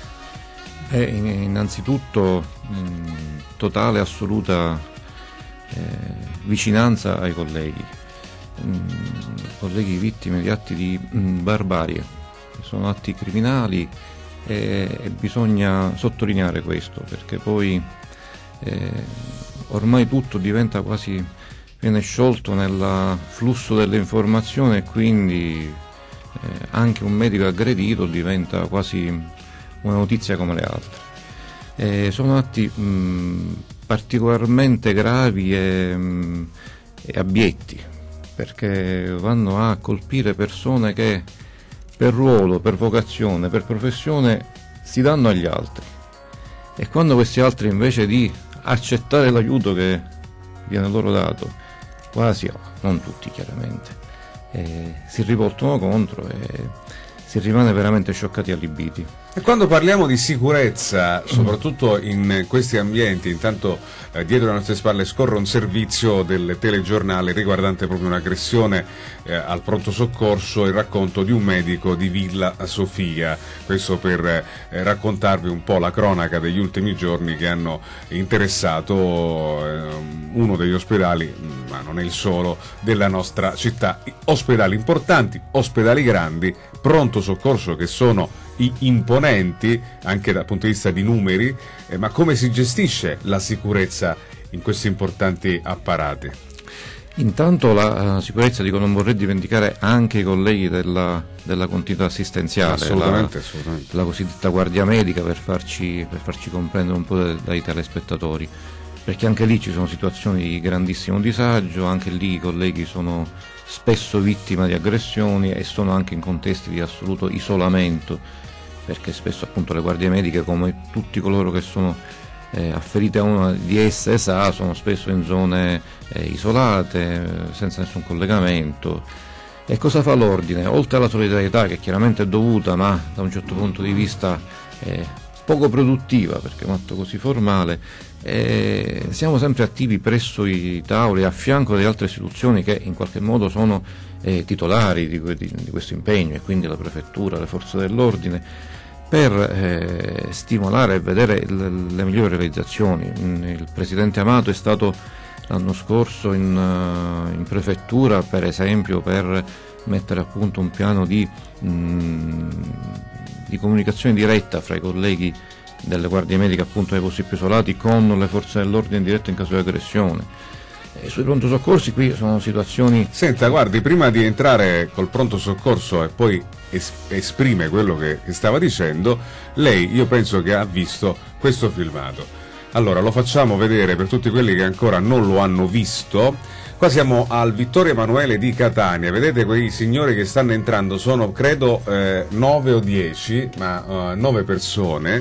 Innanzitutto totale, assoluta vicinanza ai colleghi vittime di atti di barbarie sono atti criminali e bisogna sottolineare questo, perché poi ormai tutto diventa quasi, viene sciolto nel flusso delle informazioni, e quindi anche un medico aggredito diventa quasi una notizia come le altre. Sono atti particolarmente gravi e abietti, perché vanno a colpire persone che per ruolo, per vocazione, per professione si danno agli altri, e quando questi altri, invece di accettare l'aiuto che viene loro dato, quasi, non tutti chiaramente, si rivoltano contro e si rimane veramente scioccati e allibiti. E quando parliamo di sicurezza, soprattutto in questi ambienti, intanto dietro le nostre spalle scorre un servizio del telegiornale riguardante proprio un'aggressione al pronto soccorso, il racconto di un medico di Villa Sofia. Questo per raccontarvi un po' la cronaca degli ultimi giorni che hanno interessato uno degli ospedali, ma non è il solo, della nostra città. Ospedali importanti, ospedali grandi, pronto soccorso che sono imponenti anche dal punto di vista di numeri, ma come si gestisce la sicurezza in questi importanti apparati? Intanto la sicurezza, dico, non vorrei dimenticare anche i colleghi della continuità assistenziale, assolutamente. La cosiddetta guardia medica, per farci comprendere un po' dai telespettatori, perché anche lì ci sono situazioni di grandissimo disagio, anche lì i colleghi sono spesso vittime di aggressioni e sono anche in contesti di assoluto isolamento, perché spesso appunto le guardie mediche, come tutti coloro che sono afferiti a una di esse sa, sono spesso in zone isolate, senza nessun collegamento. E cosa fa l'ordine? Oltre alla solidarietà, che chiaramente è dovuta, ma da un certo punto di vista poco produttiva, perché è un atto così formale, siamo sempre attivi presso i tavoli, a fianco delle altre istituzioni che in qualche modo sono titolari di questo impegno, e quindi la prefettura, le forze dell'ordine, per stimolare e vedere le migliori realizzazioni. Il presidente Amato è stato l'anno scorso in prefettura, per esempio, per mettere a punto un piano di comunicazione diretta fra i colleghi delle guardie mediche, appunto, nei posti più isolati, con le forze dell'ordine in diretta in caso di aggressione. E sui pronto soccorsi qui sono situazioni... Senta, guardi, prima di entrare col pronto soccorso e poi esprime quello che stava dicendo, lei, io penso che ha visto questo filmato. Allora, lo facciamo vedere per tutti quelli che ancora non lo hanno visto. Qua siamo al Vittorio Emanuele di Catania, vedete quei signori che stanno entrando, sono credo 9 o 10, ma 9 persone,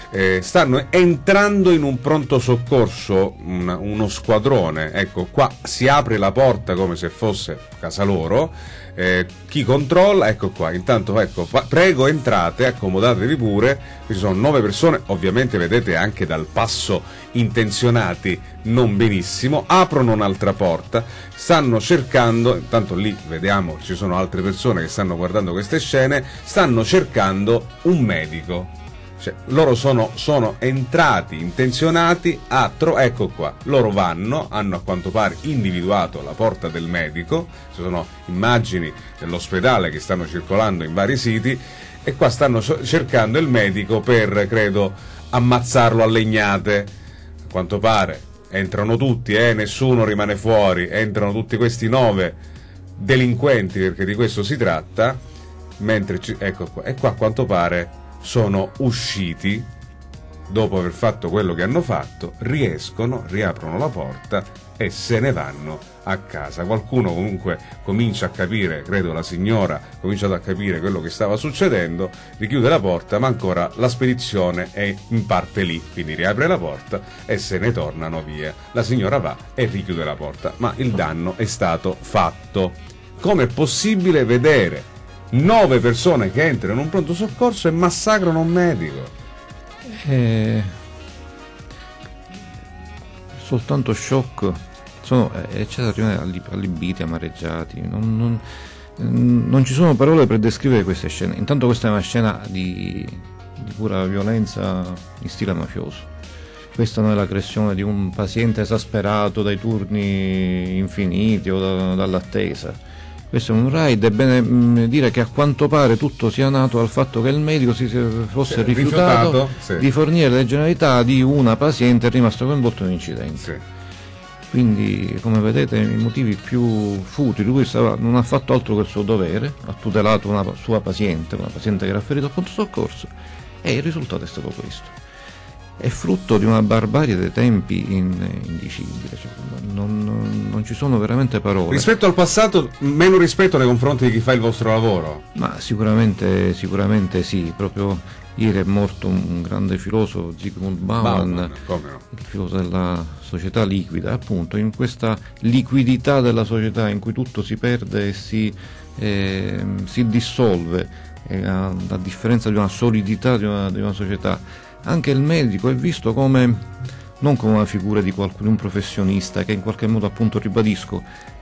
stanno entrando in un pronto soccorso, uno squadrone. Ecco, qua si apre la porta come se fosse casa loro, chi controlla, ecco qua, intanto ecco, prego entrate, accomodatevi pure, qui ci sono 9 persone, ovviamente vedete anche dal passo intenzionati non benissimo, aprono un'altra porta, stanno cercando, intanto lì vediamo ci sono altre persone che stanno guardando queste scene, stanno cercando un medico. Cioè, loro sono entrati intenzionati a ecco qua, loro hanno a quanto pare individuato la porta del medico, ci sono immagini dell'ospedale che stanno circolando in vari siti, e qua stanno cercando il medico per, credo, ammazzarlo a legnate. A quanto pare entrano tutti, nessuno rimane fuori, entrano tutti questi 9 delinquenti, perché di questo si tratta, mentre ecco qua, e qua a quanto pare sono usciti dopo aver fatto quello che hanno fatto, riescono, riaprono la porta e se ne vanno a casa. Qualcuno comunque comincia a capire, credo la signora ha cominciato a capire quello che stava succedendo, richiude la porta, ma ancora la spedizione è in parte lì, quindi riapre la porta e se ne tornano via. La signora va e richiude la porta, ma il danno è stato fatto. Com'è possibile vedere 9 persone che entrano in un pronto soccorso e massacrano un medico? Soltanto shock, eccetera, allibiti, amareggiati, non ci sono parole per descrivere queste scene. Intanto questa è una scena di pura violenza in stile mafioso. Questa non è l'aggressione di un paziente esasperato dai turni infiniti o dall'attesa. Questo è un raid, è bene dire che a quanto pare tutto sia nato dal fatto che il medico si fosse rifiutato di fornire le generalità di una paziente rimasto coinvolto in un incidente. Sì. Quindi, come vedete, i motivi più futili, lui non ha fatto altro che il suo dovere, ha tutelato una sua paziente, una paziente che era ferita al pronto soccorso, e il risultato è stato questo. È frutto di una barbarie dei tempi indicibile, cioè, non ci sono veramente parole. Rispetto al passato, meno rispetto nei confronti di chi fa il vostro lavoro? Ma sicuramente sì, proprio ieri è morto un grande filosofo, Zygmunt Bauman, il filosofo della società liquida, appunto in questa liquidità della società in cui tutto si perde e si dissolve, a differenza di una solidità di una società. Anche il medico è visto come non come una figura di un professionista che in qualche modo, appunto, ribadisco,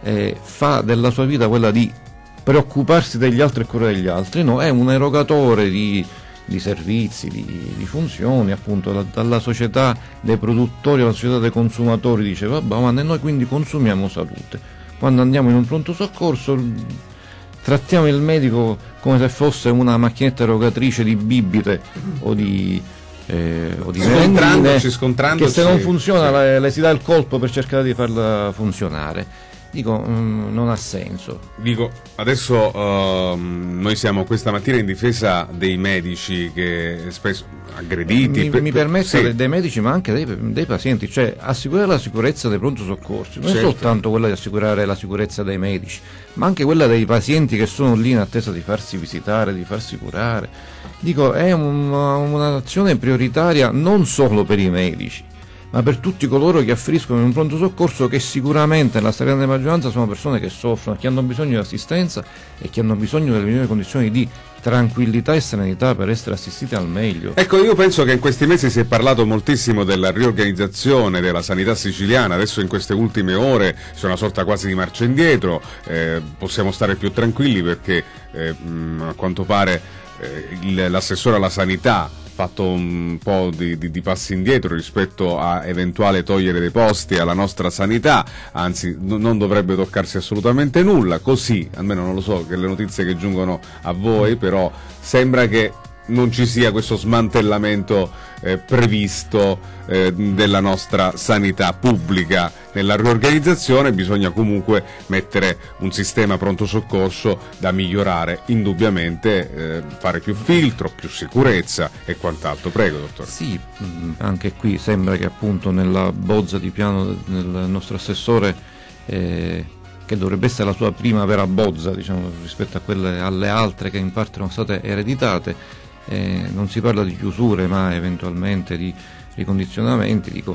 fa della sua vita quella di preoccuparsi degli altri e curare degli altri, no, è un erogatore di servizi, di funzioni, appunto, dalla società dei produttori alla società dei consumatori, dice vabbè, ma noi quindi consumiamo salute. Quando andiamo in un pronto soccorso trattiamo il medico come se fosse una macchinetta erogatrice di bibite o di merendine, che se non funziona le si dà il colpo per cercare di farla funzionare. Dico, non ha senso. Dico, adesso noi siamo questa mattina in difesa dei medici che spesso aggrediti. Mi permetta, sì, dei medici, ma anche dei pazienti, cioè assicurare la sicurezza dei pronto soccorsi, non è soltanto quella di assicurare la sicurezza dei medici, ma anche quella dei pazienti che sono lì in attesa di farsi visitare, di farsi curare. Dico, è un'azione prioritaria non solo per i medici, ma per tutti coloro che affriscono in un pronto soccorso, che sicuramente nella stragrande maggioranza sono persone che soffrono, che hanno bisogno di assistenza e che hanno bisogno delle migliori condizioni di tranquillità e serenità per essere assistiti al meglio. Ecco, io penso che in questi mesi si è parlato moltissimo della riorganizzazione della sanità siciliana. Adesso in queste ultime ore c'è una sorta quasi di marcia indietro, possiamo stare più tranquilli perché a quanto pare l'assessore alla sanità ha fatto un po' di passi indietro rispetto a eventuale togliere dei posti alla nostra sanità, anzi non dovrebbe toccarsi assolutamente nulla, così, almeno non lo so, che le notizie che giungono a voi, però sembra che non ci sia questo smantellamento previsto della nostra sanità pubblica. Nella riorganizzazione bisogna comunque mettere un sistema pronto soccorso da migliorare indubbiamente, fare più filtro, più sicurezza e quant'altro. Prego, dottore. Sì, anche qui sembra che appunto nella bozza di piano del nostro assessore, che dovrebbe essere la sua prima vera bozza, diciamo, rispetto alle altre che in parte erano state ereditate, non si parla di chiusure ma eventualmente di ricondizionamenti. Dico,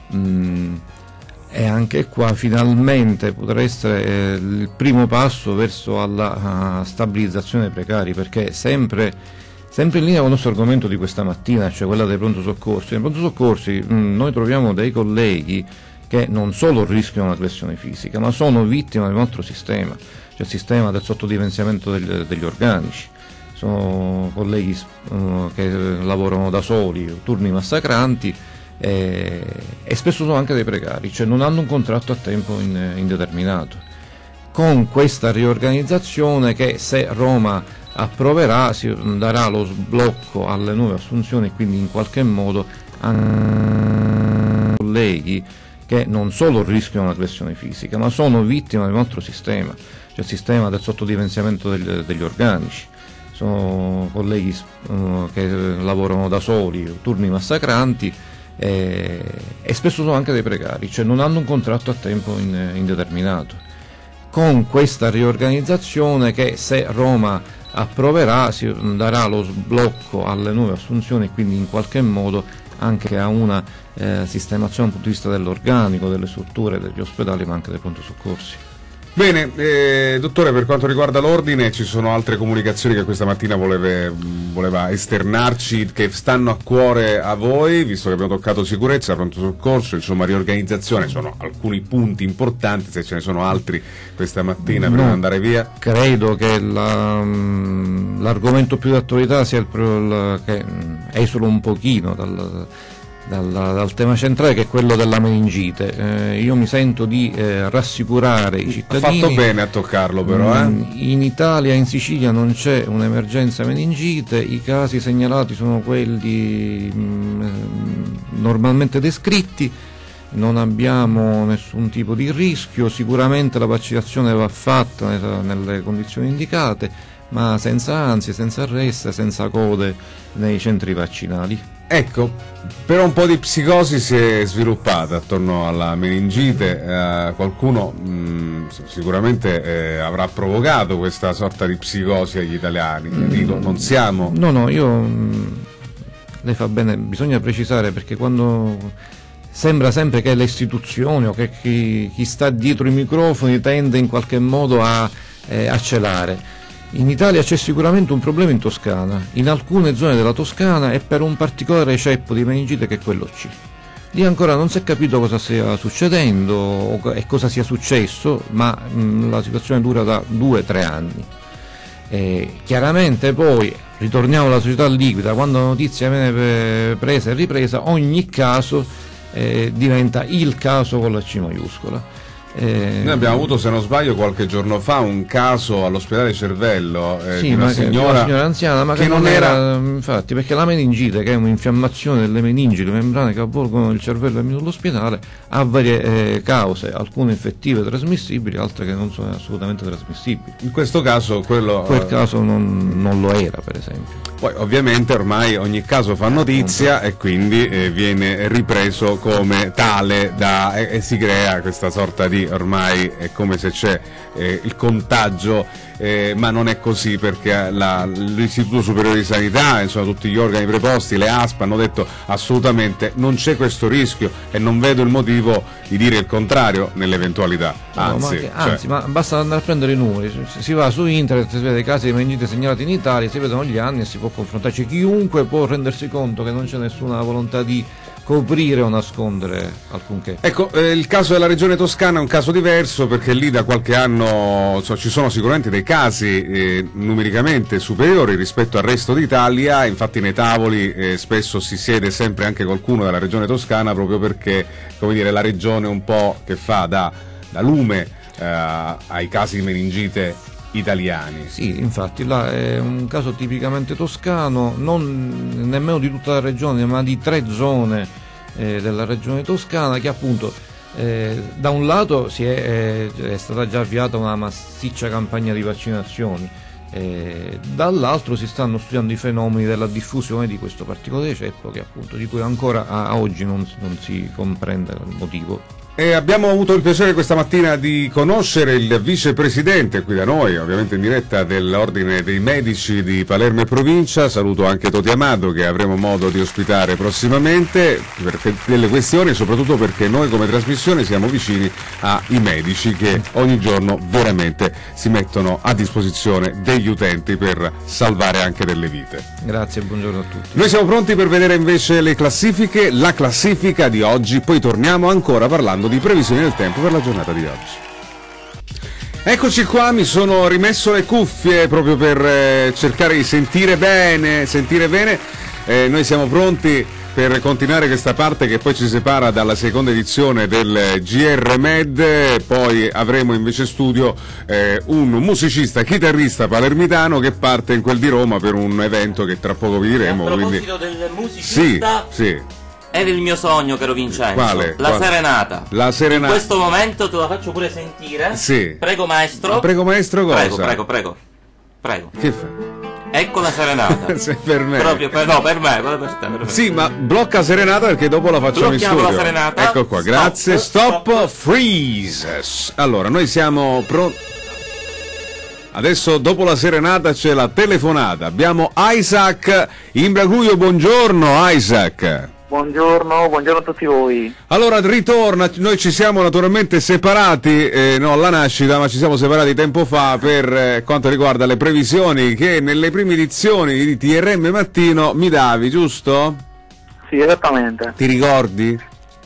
e anche qua finalmente potrà essere il primo passo verso alla stabilizzazione dei precari, perché sempre in linea con il nostro argomento di questa mattina, cioè quella dei pronto soccorsi. Nei pronto soccorsi noi troviamo dei colleghi che non solo rischiano un'aggressione fisica, ma sono vittime di un altro sistema, cioè il sistema del sottodimensionamento degli organici. Sono colleghi che lavorano da soli, turni massacranti, e spesso sono anche dei precari, cioè non hanno un contratto a tempo indeterminato. Con questa riorganizzazione, che se Roma approverà, si darà lo sblocco alle nuove assunzioni, quindi in qualche modo anche colleghi che non solo rischiano un'aggressione fisica, ma sono vittime di un altro sistema, cioè il sistema del sottodimensionamento degli organici. Sono colleghi che lavorano da soli, turni massacranti, e spesso sono anche dei precari, cioè non hanno un contratto a tempo indeterminato. Con questa riorganizzazione, che se Roma approverà, si darà lo sblocco alle nuove assunzioni, quindi in qualche modo anche a una sistemazione dal punto di vista dell'organico, delle strutture, degli ospedali, ma anche dei pronto soccorsi. Bene, dottore, per quanto riguarda l'ordine, ci sono altre comunicazioni che questa mattina voleva esternarci, che stanno a cuore a voi, visto che abbiamo toccato sicurezza, pronto soccorso, insomma riorganizzazione. Sono alcuni punti importanti, se ce ne sono altri questa mattina prima di andare via. Credo che l'argomento più d'attualità sia che esula un pochino dal tema centrale, che è quello della meningite. Io mi sento di rassicurare i cittadini. Ha fatto bene a toccarlo, però. In Italia e in Sicilia non c'è un'emergenza meningite, i casi segnalati sono quelli normalmente descritti, non abbiamo nessun tipo di rischio, sicuramente la vaccinazione va fatta nelle condizioni indicate, ma senza ansie, senza arresti, senza code nei centri vaccinali. Ecco, però un po' di psicosi si è sviluppata attorno alla meningite, qualcuno sicuramente avrà provocato questa sorta di psicosi agli italiani. Dico, non siamo... No, lei fa bene, bisogna precisare, perché quando sembra sempre che le istituzioni o che chi sta dietro i microfoni tende in qualche modo a celare. In Italia c'è sicuramente un problema in Toscana, in alcune zone della Toscana, e per un particolare ceppo di meningite che è quello C. Lì ancora non si è capito cosa stia succedendo e cosa sia successo, ma la situazione dura da 2-3 anni. Chiaramente poi ritorniamo alla società liquida, quando la notizia viene presa e ripresa, ogni caso diventa il caso con la C maiuscola. Noi abbiamo avuto, se non sbaglio, qualche giorno fa un caso all'ospedale Cervello di una signora anziana, ma che non era, infatti, perché la meningite, che è un'infiammazione delle meningi, le membrane che avvolgono il cervello e il midollo spinale, ha varie cause, alcune infettive trasmissibili, altre che non sono assolutamente trasmissibili. In questo caso quel caso non lo era, per esempio. Poi ovviamente ormai ogni caso fa notizia e quindi viene ripreso come tale e si crea questa sorta di, ormai è come se c'è il contagio, ma non è così, perché l'Istituto Superiore di Sanità, insomma tutti gli organi preposti, le ASP hanno detto assolutamente non c'è questo rischio, e non vedo il motivo di dire il contrario nell'eventualità. Anzi, ma basta andare a prendere i numeri, si va su internet, si vede i casi di meningite segnalati in Italia, si vedono gli anni e si può confrontarci. Chiunque può rendersi conto che non c'è nessuna volontà di coprire o nascondere alcunché. Ecco, il caso della regione Toscana è un caso diverso, perché lì da qualche anno ci sono sicuramente dei casi numericamente superiori rispetto al resto d'Italia. Infatti nei tavoli spesso si siede sempre anche qualcuno della regione Toscana, proprio perché, come dire, la regione un po' che fa da lume ai casi di meningite italiani. Sì, infatti là è un caso tipicamente toscano, non nemmeno di tutta la regione, ma di 3 zone della regione toscana, che appunto da un lato è stata già avviata una massiccia campagna di vaccinazioni, dall'altro si stanno studiando i fenomeni della diffusione di questo particolare ceppo, che appunto di cui ancora a oggi non si comprende il motivo. E abbiamo avuto il piacere questa mattina di conoscere il vicepresidente qui da noi, ovviamente in diretta, dell'Ordine dei Medici di Palermo e provincia. Saluto anche Toti Amato, che avremo modo di ospitare prossimamente per delle questioni, soprattutto perché noi come trasmissione siamo vicini ai medici che ogni giorno veramente si mettono a disposizione degli utenti per salvare anche delle vite. Grazie, buongiorno a tutti. Noi siamo pronti per vedere invece le classifiche, la classifica di oggi, poi torniamo ancora parlando di previsioni del tempo per la giornata di oggi. Eccoci qua, mi sono rimesso le cuffie proprio per cercare di sentire bene. Noi siamo pronti per continuare questa parte che poi ci separa dalla seconda edizione del GR Med. Poi avremo invece studio un musicista, chitarrista palermitano che parte in quel di Roma per un evento che tra poco vi diremo. A proposito del musicista, sì. Era il mio sogno, caro Vincenzo. Quale? Serenata. La serenata. In questo momento te la faccio pure sentire. Sì. Prego maestro. Prego maestro cosa? Prego. Che fa? Ecco la serenata. Se per me. Proprio per te. Sì, ma blocca serenata perché dopo la facciamo in studio. La serenata. Ecco qua, grazie. Stop. Freeze. Allora, noi siamo pronti. Adesso dopo la serenata c'è la telefonata. Abbiamo Isaac in Braguio. Buongiorno Isaac. Buongiorno a tutti voi. Allora ritorna, noi ci siamo naturalmente separati, alla nascita, ma ci siamo separati tempo fa per quanto riguarda le previsioni che nelle prime edizioni di TRM Mattino mi davi, giusto? Sì, esattamente. Ti ricordi?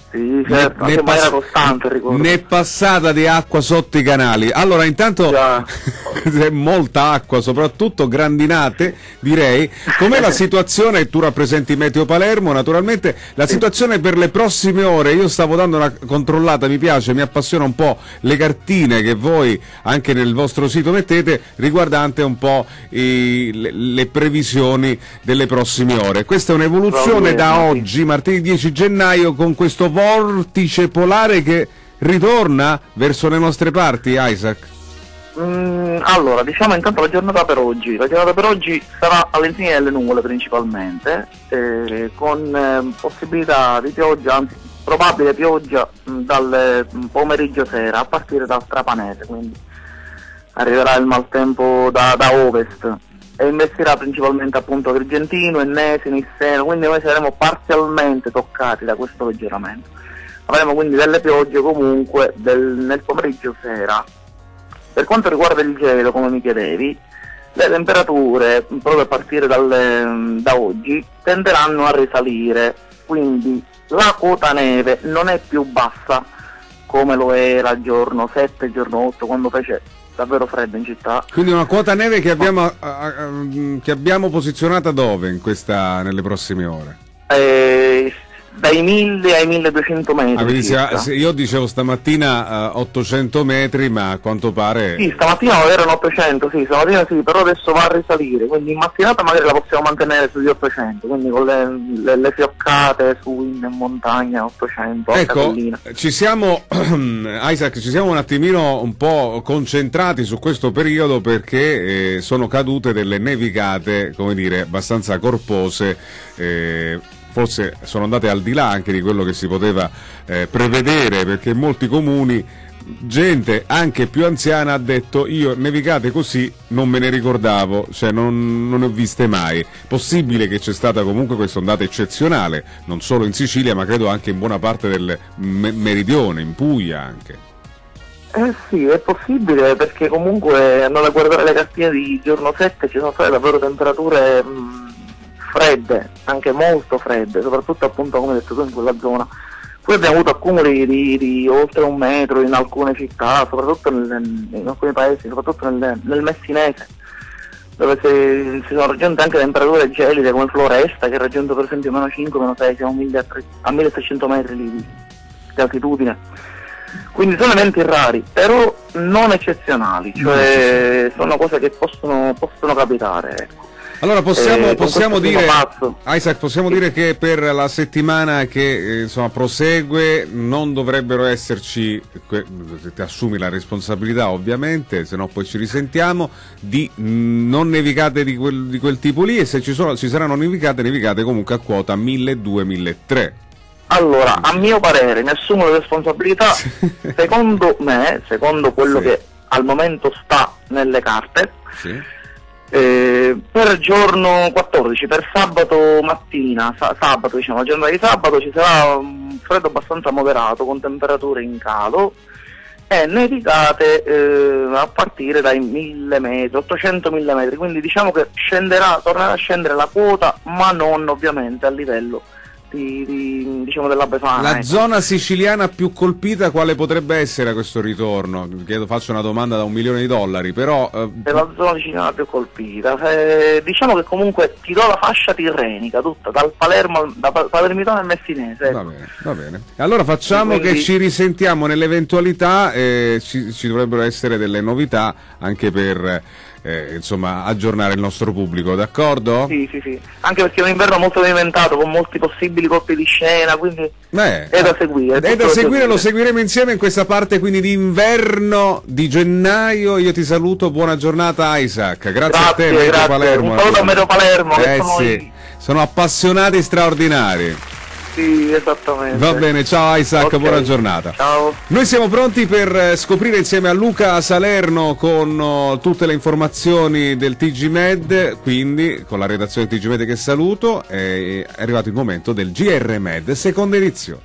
Sì, certo, anche in maniera costante, ricordo. Ne è passata di acqua sotto i canali. Allora, intanto c'è molta acqua, soprattutto grandinate, direi. Com'è la situazione? Tu rappresenti Meteo Palermo, naturalmente. La situazione per le prossime ore, io stavo dando una controllata, mi piace, mi appassiona un po' le cartine che voi anche nel vostro sito mettete, riguardante un po' le previsioni delle prossime ore. Questa è un'evoluzione da oggi, martedì 10 gennaio, con questo vortice polare che ritorna verso le nostre parti, Isaac. Allora, diciamo intanto la giornata per oggi. La giornata per oggi sarà all'insegna delle nuvole principalmente, con possibilità di pioggia, anzi probabile pioggia dal pomeriggio sera a partire dal Trapanese, quindi arriverà il maltempo da ovest e investirà principalmente appunto Agrigentino, Ennese, Nisseno, quindi noi saremo parzialmente toccati da questo peggioramento. Avremo quindi delle piogge comunque nel pomeriggio sera. Per quanto riguarda il gelo, come mi chiedevi, le temperature proprio a partire da oggi tenderanno a risalire, quindi la quota neve non è più bassa come lo era giorno 7, giorno 8, quando fece davvero freddo in città. Quindi una quota neve che abbiamo posizionata dove nelle prossime ore? Dai 1000 ai 1200 metri. Io dicevo stamattina 800 metri, ma a quanto pare... Sì, stamattina erano 800, sì, stamattina sì, però adesso va a risalire, quindi in mattinata magari la possiamo mantenere sugli 800, quindi con le fioccate in montagna 800. Ecco, Isaac, ci siamo un attimino un po' concentrati su questo periodo perché sono cadute delle nevicate, come dire, abbastanza corpose, forse sono andate al di là anche di quello che si poteva prevedere, perché in molti comuni gente anche più anziana ha detto: io nevicate così non me ne ricordavo, cioè non ne ho viste mai. Possibile che c'è stata comunque questa ondata eccezionale, non solo in Sicilia ma credo anche in buona parte del meridione, in Puglia anche. Sì, è possibile, perché comunque andando a guardare le cartine di giorno 7 ci sono state davvero temperature fredde, anche molto fredde, soprattutto appunto come hai detto tu in quella zona. Poi abbiamo avuto accumuli di oltre 1 metro in alcune città, soprattutto in alcuni paesi, soprattutto nel Messinese, dove si sono raggiunte anche temperature gelide come Floresta, che ha raggiunto per esempio -5, -6, siamo a 1600 metri di altitudine. Quindi sono eventi rari, però non eccezionali, cioè sono cose che possono capitare, ecco. Allora possiamo dire, Isaac, possiamo dire che per la settimana che prosegue non dovrebbero esserci, ti assumi la responsabilità ovviamente, se no poi ci risentiamo, di non nevicate di quel tipo lì, e se ci saranno nevicate comunque a quota 1200-1300. Allora, a mio parere, ne assumo la responsabilità, secondo me, secondo quello che al momento sta nelle carte, per giorno 14, per sabato mattina, sabato diciamo, la giornata di sabato ci sarà un freddo abbastanza moderato con temperature in calo e nevicate a partire dai 1000 metri, 800-1000 metri, quindi diciamo che tornerà a scendere la quota, ma non ovviamente a livello diciamo della Befana. La zona siciliana più colpita quale potrebbe essere a questo ritorno? Faccio una domanda da $1 milione, però è la zona siciliana più colpita, diciamo che comunque ti do la fascia tirrenica tutta, dal Palermo, da Palermitano al Messinese. Va bene. Allora facciamo che ci risentiamo nell'eventualità, ci dovrebbero essere delle novità anche per aggiornare il nostro pubblico, d'accordo? Sì, anche perché è un inverno molto movimentato con molti possibili colpi di scena, quindi è da seguire. È da seguire, lo seguiremo insieme in questa parte quindi di inverno di gennaio. Io ti saluto, buona giornata Isaac, grazie a te, Meteo Palermo. Un saluto a Meteo Palermo, sono appassionati straordinari. Sì, esattamente. Va bene, ciao Isaac, buona giornata. Ciao. Noi siamo pronti per scoprire insieme a Luca Salerno con tutte le informazioni del TG Med, quindi con la redazione del TG Med che saluto, è arrivato il momento del GR Med, seconda edizione.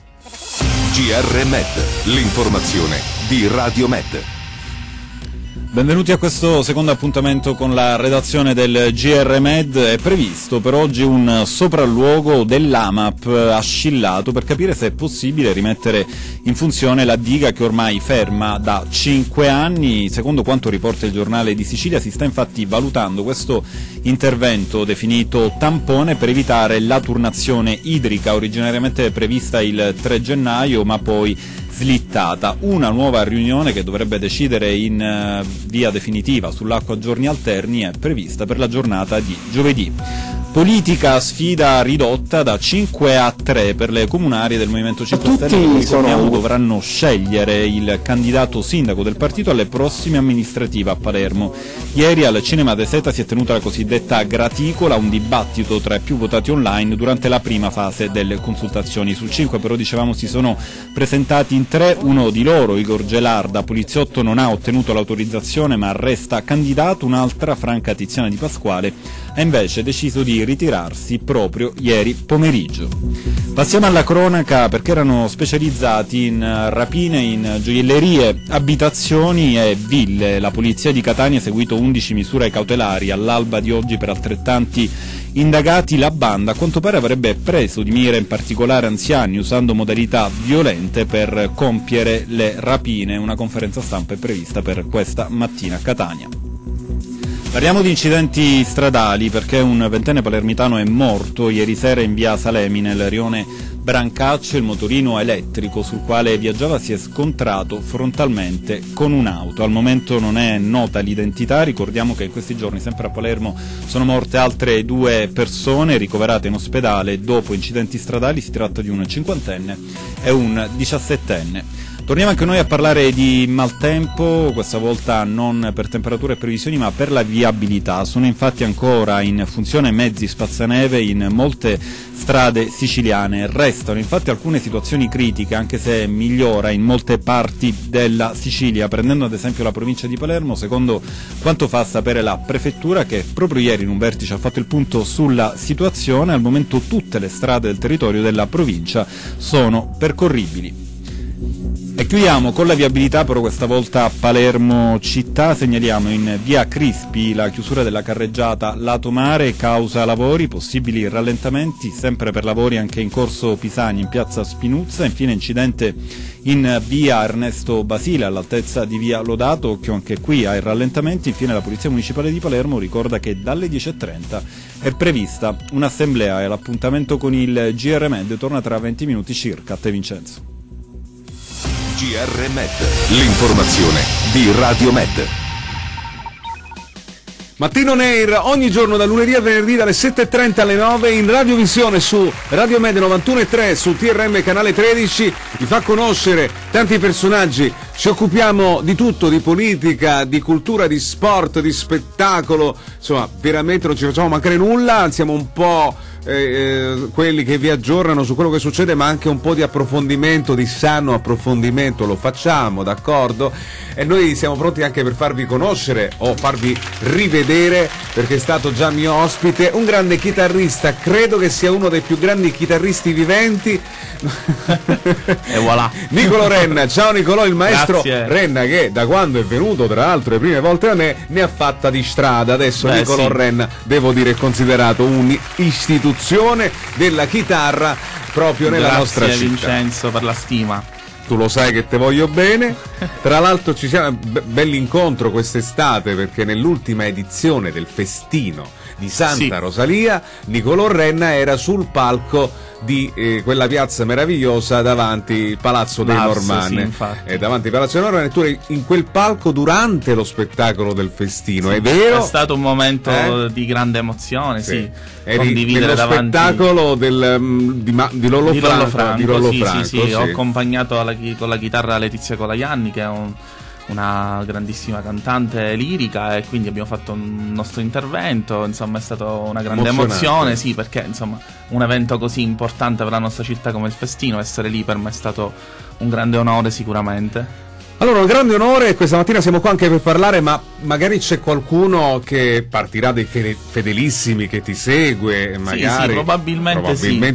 GR Med, l'informazione di Radio Med. Benvenuti a questo secondo appuntamento con la redazione del GR Med. È previsto per oggi un sopralluogo dell'AMAP a Scillato per capire se è possibile rimettere in funzione la diga che ormai ferma da 5 anni. Secondo quanto riporta il Giornale di Sicilia, si sta infatti valutando questo intervento definito tampone per evitare la turnazione idrica, originariamente prevista il 3 gennaio ma poi slittata. Una nuova riunione che dovrebbe decidere in via definitiva sull'acqua a giorni alterni è prevista per la giornata di giovedì. Politica, sfida ridotta da 5-3 per le comunali del Movimento 5 Stelle, che dovranno scegliere il candidato sindaco del partito alle prossime amministrative a Palermo. Ieri al Cinema de Seta si è tenuta la cosiddetta graticola, un dibattito tra i più votati online durante la prima fase delle consultazioni. Su 5 però, dicevamo, si sono presentati in 3, uno di loro, Igor Gelarda, poliziotto, non ha ottenuto l'autorizzazione ma resta candidato, un'altra, Franca Tiziana Di Pasquale, ha invece deciso di ritirarsi proprio ieri pomeriggio. Passiamo alla cronaca, perché erano specializzati in rapine in gioiellerie, abitazioni e ville. La polizia di Catania ha eseguito 11 misure cautelari all'alba di oggi per altrettanti indagati. La banda a quanto pare avrebbe preso di mira in particolare anziani usando modalità violente per compiere le rapine. Una conferenza stampa è prevista per questa mattina a Catania. Parliamo di incidenti stradali, perché un 20enne palermitano è morto ieri sera in via Salemi nel rione Brancaccio. Il motorino elettrico sul quale viaggiava si è scontrato frontalmente con un'auto. Al momento non è nota l'identità. Ricordiamo che in questi giorni sempre a Palermo sono morte altre 2 persone ricoverate in ospedale dopo incidenti stradali. Si tratta di un 50enne e un 17enne. Torniamo anche noi a parlare di maltempo, questa volta non per temperature e previsioni ma per la viabilità. Sono infatti ancora in funzione mezzi spazzaneve in molte strade siciliane. Restano infatti alcune situazioni critiche, anche se migliora in molte parti della Sicilia. Prendendo ad esempio la provincia di Palermo, secondo quanto fa sapere la prefettura, che proprio ieri in un vertice ha fatto il punto sulla situazione, al momento tutte le strade del territorio della provincia sono percorribili. E chiudiamo con la viabilità, però questa volta a Palermo città. Segnaliamo in via Crispi la chiusura della carreggiata lato mare causa lavori, possibili rallentamenti sempre per lavori anche in corso Pisani in piazza Spinuzza. Infine incidente in via Ernesto Basile all'altezza di via Lodato, occhio anche qui ai rallentamenti. Infine la Polizia Municipale di Palermo ricorda che dalle 10.30 è prevista un'assemblea e l'appuntamento con il GR Med torna tra 20 minuti circa. A te Vincenzo. GR Med, l'informazione di Radio Med. Mattino Nair ogni giorno da lunedì a venerdì dalle 7.30 alle 9 in radiovisione su Radio Med 91.3 su TRM canale 13. Vi fa conoscere tanti personaggi, ci occupiamo di tutto, di politica, di cultura, di sport, di spettacolo, insomma veramente non ci facciamo mancare nulla, siamo un po' quelli che vi aggiornano su quello che succede, ma anche un po' di approfondimento, di sano approfondimento lo facciamo, d'accordo? E noi siamo pronti anche per farvi conoscere o farvi rivedere, perché è stato già mio ospite un grande chitarrista, credo che sia uno dei più grandi chitarristi viventi. E voilà. Nicolò Renna. Ciao Nicolò, il maestro. Grazie. Renna, che da quando è venuto tra l'altro le prime volte da me ne ha fatta di strada. Adesso Nicolò Renna, devo dire, è considerato un'istituzione della chitarra proprio nella nostra città. Grazie Vincenzo per la stima. Tu lo sai che te voglio bene. Tra l'altro ci siamo bell'incontro quest'estate, perché nell'ultima edizione del festino di Santa Rosalia Nicolò Renna era sul palco di quella piazza meravigliosa davanti il Palazzo dei Normanni, davanti al Palazzo dei Normanni. Tu eri in quel palco durante lo spettacolo del festino, è vero? È stato un momento di grande emozione, Eri condividere nello davanti spettacolo di Lollo Franco. Sì. Ho accompagnato con la chitarra Letizia Colajanni, che è una grandissima cantante lirica, e quindi abbiamo fatto un nostro intervento. Insomma, è stata una grande emozione, perché insomma un evento così importante per la nostra città come il festino, essere lì per me è stato un grande onore sicuramente. Allora, un grande onore, questa mattina siamo qua anche per parlare, ma magari c'è qualcuno che partirà dei fedelissimi che ti segue, magari. Sì, probabilmente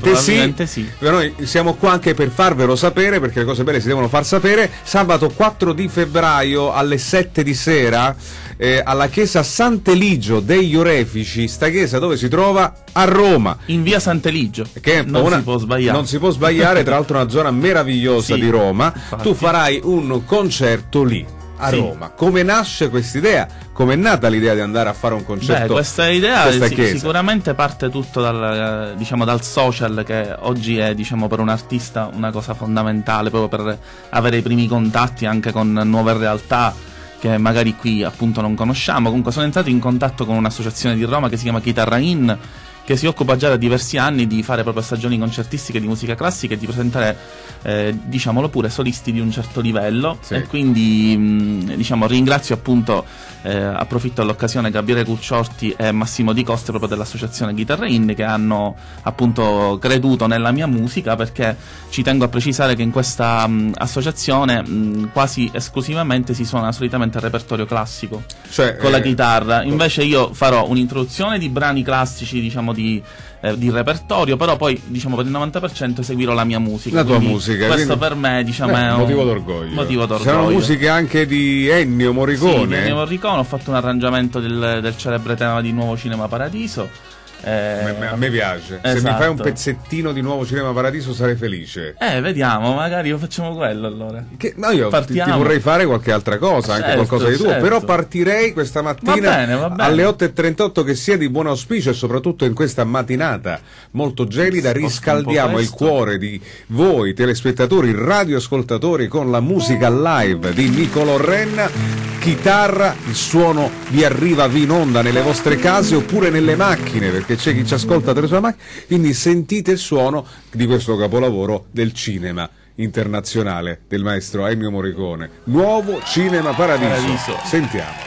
sì. Però noi siamo qua anche per farvelo sapere, perché le cose belle si devono far sapere. Sabato 4 di febbraio alle 7 di sera alla chiesa Sant'Eligio degli Orefici, sta chiesa dove si trova? A Roma. In via Sant'Eligio. Che si può sbagliare. Non si può sbagliare, tra l'altro una zona meravigliosa di Roma. Infatti. Tu farai un concerto lì. A Roma. Come nasce questa idea? Come è nata l'idea di andare a fare un concerto? Questa idea sicuramente parte tutto dal social, che oggi è, diciamo, per un artista una cosa fondamentale, proprio per avere i primi contatti anche con nuove realtà che magari qui appunto non conosciamo. Comunque sono entrato in contatto con un'associazione di Roma che si chiama Chitarra In, che si occupa già da diversi anni di fare proprio stagioni concertistiche di musica classica e di presentare, diciamolo pure, solisti di un certo livello. E quindi diciamo ringrazio appunto, approfitto dell'occasione, Gabriele Curciorti e Massimo Di Coste, proprio dell'associazione Chitarra In, che hanno appunto creduto nella mia musica, perché ci tengo a precisare che in questa associazione quasi esclusivamente si suona solitamente il repertorio classico, cioè con la chitarra. Invece io farò un'introduzione di brani classici, diciamo di repertorio, però poi diciamo per il 90% seguirò la mia musica. La tua musica. Questo per me, diciamo, è un motivo d'orgoglio. Ci sono musiche anche di Ennio Morricone. Sì, di Ennio Morricone. Ho fatto un arrangiamento del celebre tema di Nuovo Cinema Paradiso. A me piace. Esatto. Se mi fai un pezzettino di Nuovo Cinema Paradiso sarei felice. Vediamo, magari facciamo quello allora. No, io ti vorrei fare qualche altra cosa, anche qualcosa di tuo. Però partirei questa mattina va bene. alle 8:38, che sia di buon auspicio, e soprattutto in questa mattinata molto gelida riscaldiamo il cuore di voi telespettatori, radioascoltatori, con la musica live di Nicolò Renna. Chitarra, il suono vi arriva in onda nelle vostre case oppure nelle macchine, perché c'è chi ci ascolta attraverso la macchina, quindi sentite il suono di questo capolavoro del cinema internazionale del maestro Ennio Morricone. Nuovo Cinema Paradiso. Sentiamo.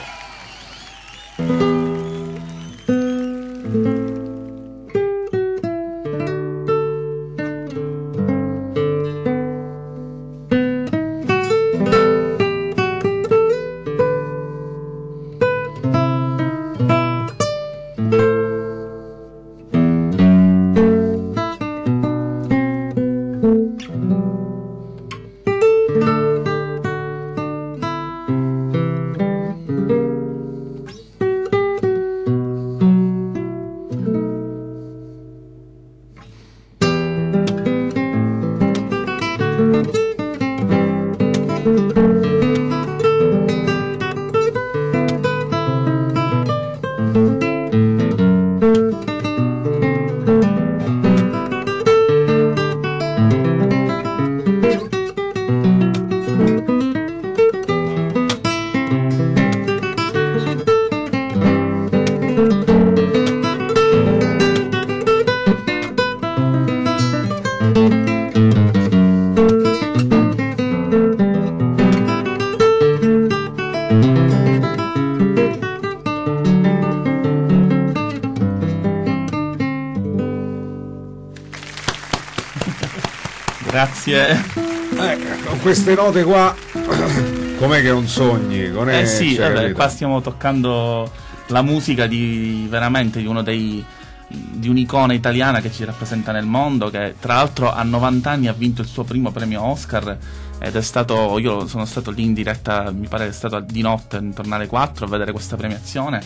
Grazie. Con queste note qua, com'è che non sogni? Sì, qua stiamo toccando la musica di veramente di uno di un'icona italiana che ci rappresenta nel mondo, che tra l'altro a 90 anni ha vinto il suo primo premio Oscar, ed è stato, io sono stato lì in diretta, mi pare che è stato di notte intorno alle 4 a vedere questa premiazione.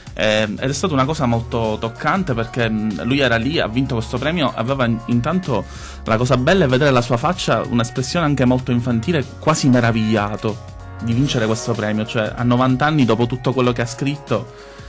Ed è stata una cosa molto toccante, perché lui era lì, ha vinto questo premio, aveva intanto, la cosa bella è vedere la sua faccia, un'espressione anche molto infantile, quasi meravigliato di vincere questo premio, cioè a 90 anni dopo tutto quello che ha scritto,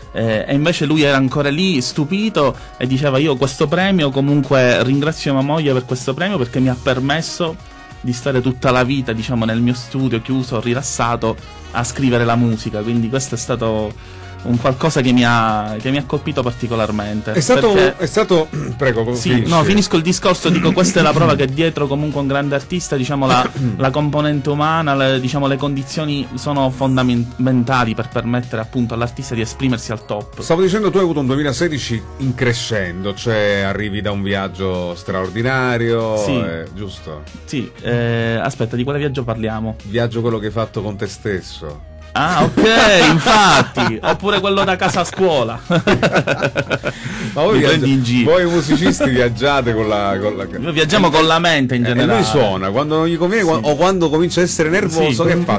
e invece lui era ancora lì stupito e diceva: io questo premio, comunque ringrazio mia moglie per questo premio, perché mi ha permesso di stare tutta la vita, diciamo, nel mio studio chiuso, rilassato, a scrivere la musica. Quindi questo è stato un qualcosa che mi ha colpito particolarmente. È stato prego, sì, no, finisco il discorso, dico questa è la prova che dietro comunque un grande artista, diciamo la componente umana, diciamo le condizioni sono fondamentali per permettere appunto all'artista di esprimersi al top. Stavo dicendo, tu hai avuto un 2016 in crescendo, cioè arrivi da un viaggio straordinario, sì. Giusto? Sì, aspetta, di quale viaggio parliamo? Viaggio quello che hai fatto con te stesso. Ah, ok, infatti, oppure quello da casa a scuola. Ma voi musicisti viaggiate con la... Noi viaggiamo con la mente in generale. E lui suona, quando non gli conviene, sì. O quando comincia a essere nervoso, sì. Che fa?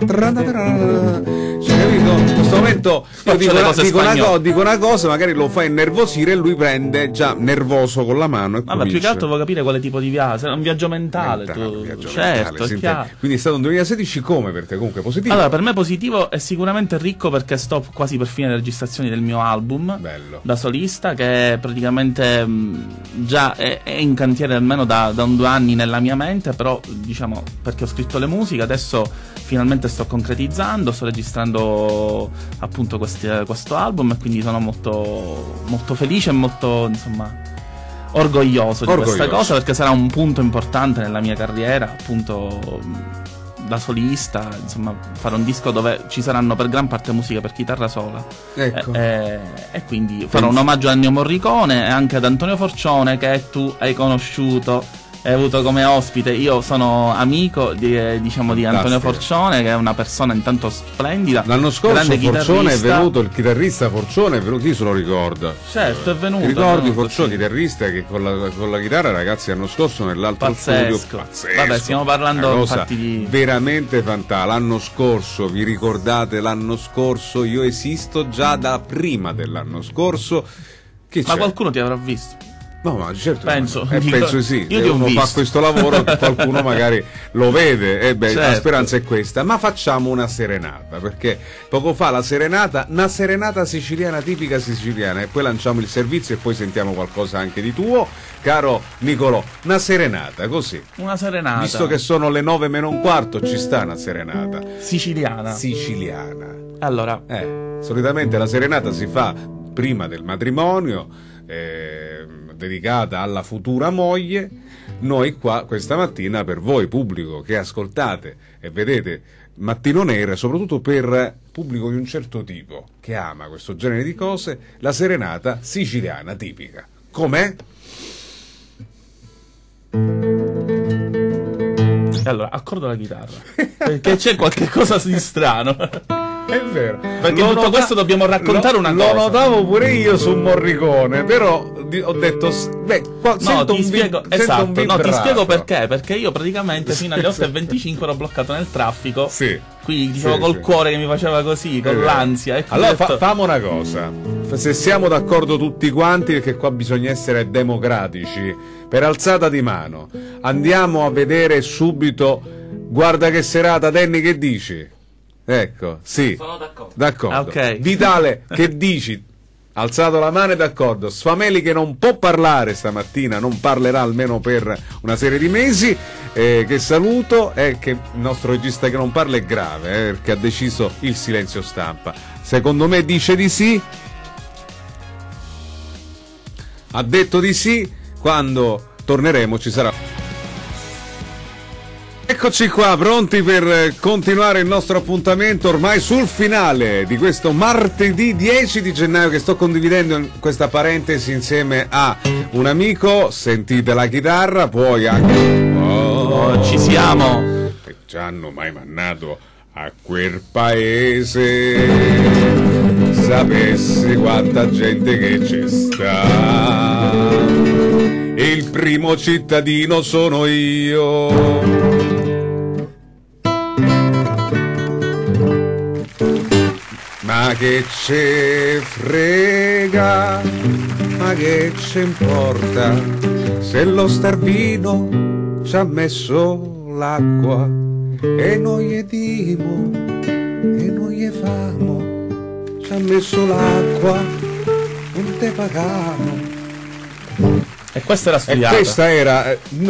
Cioè, capito? In questo momento io dico una cosa, magari lo fa innervosire e lui prende già nervoso con la mano e ma più che altro volevo capire quale tipo di viaggio, è un viaggio mentale. Certo, è chiaro. Quindi è stato un 2016 come per te? Comunque positivo? Allora, per me positivo è sicuramente ricco perché sto quasi per finire le registrazioni del mio album. Bello. Da solista, che praticamente già è in cantiere almeno da 2 anni nella mia mente, però diciamo perché ho scritto le musiche, adesso finalmente sto concretizzando, sto registrando appunto questo album e quindi sono molto, molto felice e molto, insomma, orgoglioso di questa cosa, perché sarà un punto importante nella mia carriera, appunto da solista, insomma, fare un disco dove ci saranno per gran parte musiche per chitarra sola. Ecco. E quindi farò un omaggio a Ennio Morricone e anche ad Antonio Forcione, che tu hai conosciuto, hai avuto come ospite. Io sono amico di Antonio Forcione, che è una persona intanto splendida. L'anno scorso Forcione è venuto, il chitarrista Forcione è venuto, chi se lo ricorda? Certo, è venuto. Ti ricordi Forcione, sì. Chitarrista che con la chitarra, ragazzi, l'anno scorso nell'altro studio, pazzesco. Vabbè, stiamo parlando infatti di veramente fantastico. L'anno scorso, vi ricordate l'anno scorso? Io esisto già da prima dell'anno scorso. Ma qualcuno ti avrà visto? No, ma certo, penso di sì. Io ti ho visto. Fa questo lavoro che qualcuno magari lo vede, certo. La speranza è questa. Ma facciamo una serenata, perché poco fa una serenata siciliana, tipica siciliana, e poi lanciamo il servizio e poi sentiamo qualcosa anche di tuo, caro Nicolò. Una serenata, così. Una serenata. Visto che sono le 9:45, ci sta una serenata siciliana. Allora, solitamente la serenata si fa prima del matrimonio, dedicata alla futura moglie. Noi qua questa mattina, per voi pubblico che ascoltate e vedete Mattino Nero, soprattutto per pubblico di un certo tipo che ama questo genere di cose, la serenata siciliana tipica. Com'è? Allora, accordo la chitarra perché c'è qualche cosa di strano. È vero, perché tutto questo dobbiamo raccontare una cosa. Lo notavo pure io su Morricone, però ho detto ti spiego perché io praticamente fino alle 8:25 ero bloccato nel traffico. Sì. Qui dicevo col cuore che mi faceva così, con l'ansia. E allora famo una cosa, se siamo d'accordo tutti quanti, perché qua bisogna essere democratici, per alzata di mano andiamo a vedere subito Guarda che serata. Danny, che dici? Ecco, sì. Sono d'accordo. Okay. Vitale, che dici? Alzato la mano e d'accordo. Sfameli, che non può parlare stamattina, non parlerà almeno per una serie di mesi, che saluto, e che il nostro regista che non parla è grave, perché ha deciso il silenzio stampa. Secondo me dice di sì. Ha detto di sì. Quando torneremo ci sarà. Eccoci qua, pronti per continuare il nostro appuntamento ormai sul finale di questo martedì 10 di gennaio, che sto condividendo in questa parentesi insieme a un amico. Sentite la chitarra, poi anche ci siamo. Che ci hanno mai mandato a quel paese, sapessi quanta gente che c'è sta, il primo cittadino sono io. Ma che ce frega, ma che ce importa, se lo starbino ci ha messo l'acqua, e noi gli dimo, e noi gli famo, ci ha messo l'acqua, non te pagamo. E questa era studiata? E questa era, no.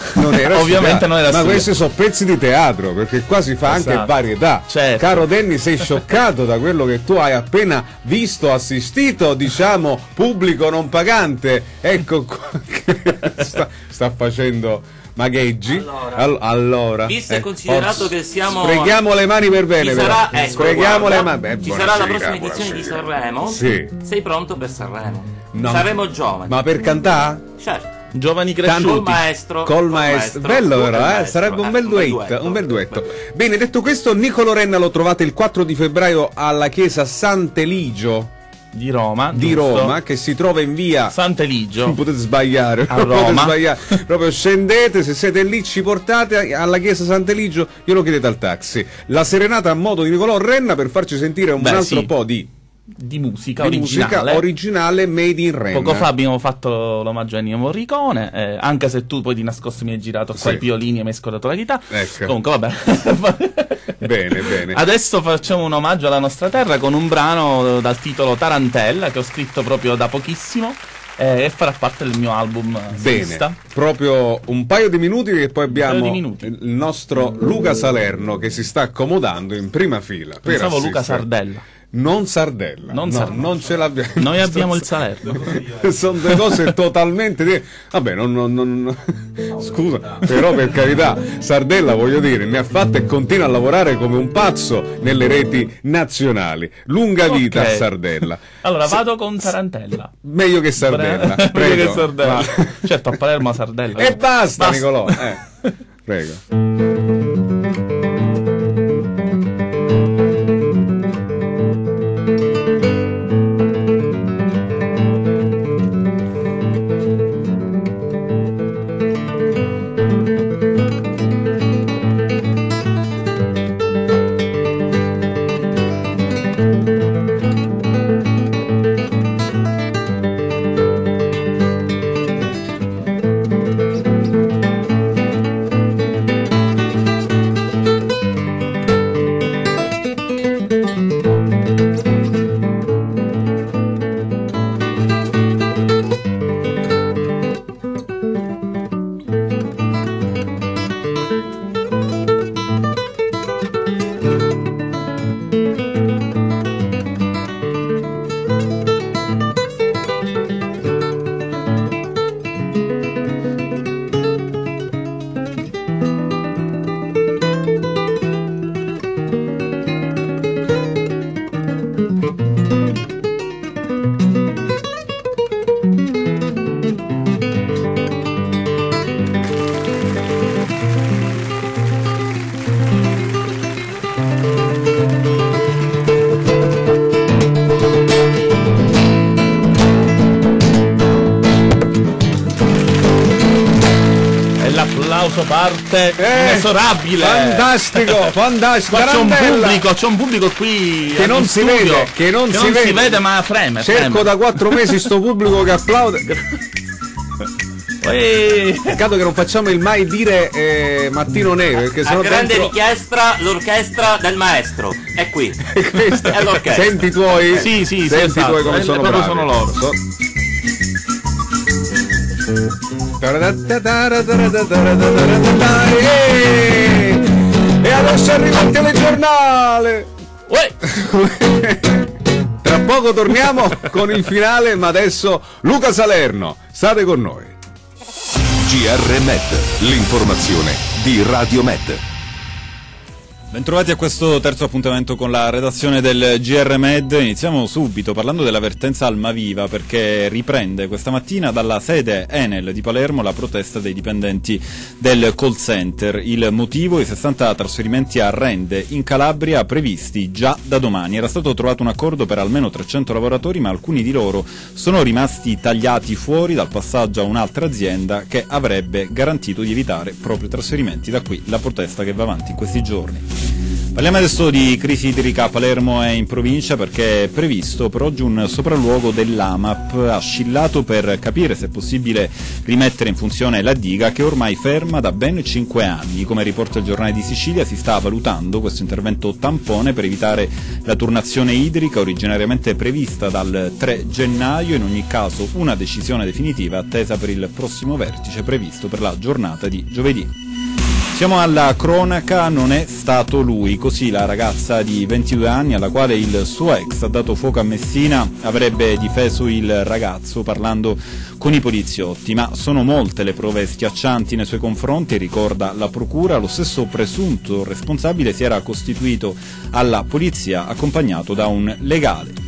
Non era ovviamente non era ma questi sono pezzi di teatro, perché qua si fa anche varietà. Certo. Caro Danny, sei scioccato da quello che tu hai appena visto, assistito, diciamo, pubblico non pagante? Ecco qua che sta facendo magheggi. Allora visto e considerato che siamo, sprechiamo le mani per bene, sprechiamo le mani. Ci sarà la prossima edizione di Sanremo. Sì. Sei pronto per Sanremo? No. Saremo giovani. Ma per cantare? Certo. Giovani cresciuti Col maestro. Bello però, sarebbe un bel duetto. Bene, detto questo, Niccolò Renna lo trovate il 4 di febbraio alla chiesa Sant'Eligio di Roma, che si trova in via Sant'Eligio. Non potete sbagliare a Roma. Proprio scendete, se siete lì ci portate alla chiesa Sant'Eligio, glielo chiedete al taxi. La serenata a modo di Niccolò Renna per farci sentire un altro po' di musica originale made in Renna. Poco fa abbiamo fatto l'omaggio a Ennio Morricone, anche se tu poi di nascosto mi hai girato qua i violini e mi hai scordato la chitarra. Ecco. Comunque vabbè. Bene. Adesso facciamo un omaggio alla nostra terra con un brano dal titolo Tarantella che ho scritto proprio da pochissimo e farà parte del mio album solista. Proprio un paio di minuti che poi abbiamo il nostro Luca Salerno che si sta accomodando in prima fila. Pensavo Luca Sardella. Non Sardella, non ce l'abbiamo. Noi abbiamo il Salerno. Sono due cose totalmente vabbè, scusa, però per carità, Sardella, voglio dire, ne ha fatto e continua a lavorare come un pazzo nelle reti nazionali. Lunga vita a Sardella. Allora vado con Tarantella. Meglio che Sardella. Prego. Meglio che Sardella. Certo, a Palermo Sardella. E basta. Niccolò. Prego. L'applauso parte inesorabile. Fantastico. C'è un pubblico qui che non si vede, che non si vede, ma freme. Cerco da 4 mesi sto pubblico che applaude. Peccato che non facciamo il mai dire mattino nero, perché a grande richiesta l'orchestra del maestro è qui. È l'orchestra. Senti i tuoi? Sì, senti i tuoi come sono bravi. Sono loro. E adesso arriva il telegiornale. Tra poco torniamo con il finale, ma adesso Luca Salerno, state con noi. GR Med, l'informazione di Radio Med. Bentrovati a questo terzo appuntamento con la redazione del GR Med. Iniziamo subito parlando dell'avvertenza Almaviva, perché riprende questa mattina dalla sede Enel di Palermo la protesta dei dipendenti del call center. Il motivo: i 60 trasferimenti a rende in Calabria previsti già da domani. Era stato trovato un accordo per almeno 300 lavoratori, ma alcuni di loro sono rimasti tagliati fuori dal passaggio a un'altra azienda che avrebbe garantito di evitare proprio trasferimenti. Da qui la protesta che va avanti in questi giorni. Parliamo adesso di crisi idrica a Palermo e in provincia, perché è previsto per oggi un sopralluogo dell'AMAP a Scillato per capire se è possibile rimettere in funzione la diga che è ormai ferma da ben 5 anni. Come riporta il Giornale di Sicilia, si sta valutando questo intervento tampone per evitare la turnazione idrica originariamente prevista dal 3 gennaio. In ogni caso una decisione definitiva attesa per il prossimo vertice previsto per la giornata di giovedì. Siamo alla cronaca, non è stato lui, così la ragazza di 22 anni alla quale il suo ex ha dato fuoco a Messina avrebbe difeso il ragazzo parlando con i poliziotti, ma sono molte le prove schiaccianti nei suoi confronti, ricorda la procura. Lo stesso presunto responsabile si era costituito alla polizia accompagnato da un legale.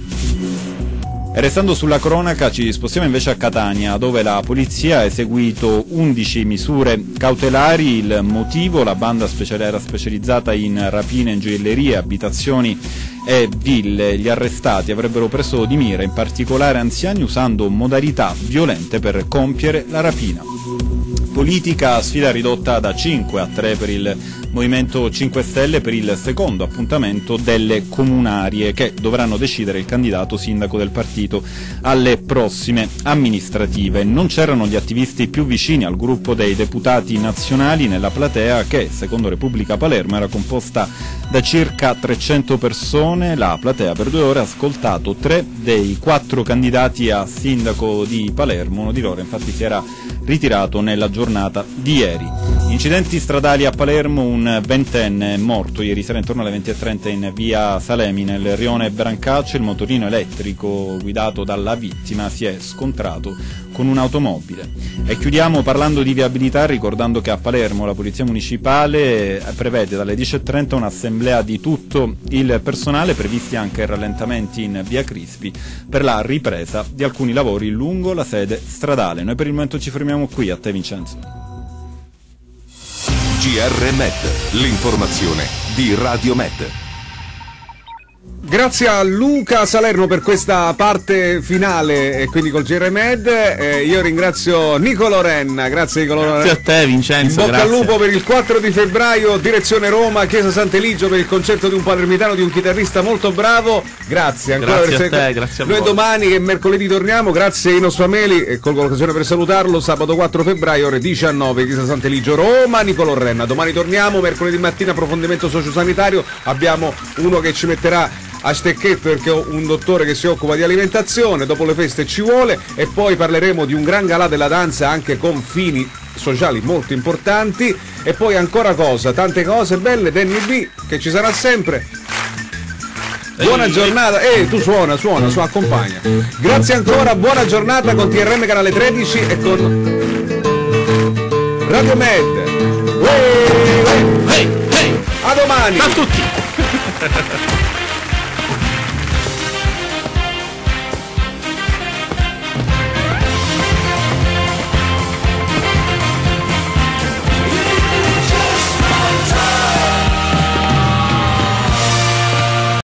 E restando sulla cronaca ci spostiamo invece a Catania, dove la polizia ha eseguito 11 misure cautelari. Il motivo: la banda era specializzata in rapine in gioiellerie, abitazioni e ville. Gli arrestati avrebbero preso di mira in particolare anziani usando modalità violente per compiere la rapina. Politica, sfida ridotta da 5 a 3 per il Movimento 5 Stelle per il secondo appuntamento delle comunarie, che dovranno decidere il candidato sindaco del partito alle prossime amministrative. Non c'erano gli attivisti più vicini al gruppo dei deputati nazionali nella platea, che secondo Repubblica Palermo era composta da circa 300 persone. La platea per 2 ore ha ascoltato 3 dei 4 candidati a sindaco di Palermo. Uno di loro infatti si era ritirato nella giornata di ieri. Incidenti stradali a Palermo: un ventenne è morto ieri sera intorno alle 20:30 in via Salemi nel rione Brancaccio. Il motorino elettrico guidato dalla vittima si è scontrato con un'automobile. E chiudiamo parlando di viabilità, ricordando che a Palermo la Polizia Municipale prevede dalle 10:30 un'assemblea di tutto il personale, previsti anche rallentamenti in via Crispi per la ripresa di alcuni lavori lungo la sede stradale. Noi per il momento ci fermiamo qui. A te Vincenzo. GR Med, l'informazione di Radio Med. Grazie a Luca Salerno per questa parte finale e quindi col GR Med. Io ringrazio Nicolo Renna. Grazie Nicolo Renna. Grazie a te Vincenzo. In bocca al lupo per il 4 di febbraio, direzione Roma, Chiesa Sant'Eligio, per il concerto di un palermitano, di un chitarrista molto bravo. Grazie ancora. Grazie a te, grazie a voi. Noi domani che mercoledì torniamo. Grazie a Ino Sfameli e colgo l'occasione per salutarlo. Sabato 4 febbraio ore 19, Chiesa Sant'Eligio, Roma, Nicolo Renna. Domani torniamo, mercoledì mattina approfondimento sociosanitario. Abbiamo uno che ci metterà a stecchetto perché ho un dottore che si occupa di alimentazione. Dopo le feste ci vuole, e poi parleremo di un gran galà della danza anche con fini sociali molto importanti. E poi ancora tante cose belle. Danny B che ci sarà sempre. Buona giornata. Tu suona, accompagna. Grazie ancora, buona giornata con TRM canale 13 e con Radio Med. A domani. A tutti.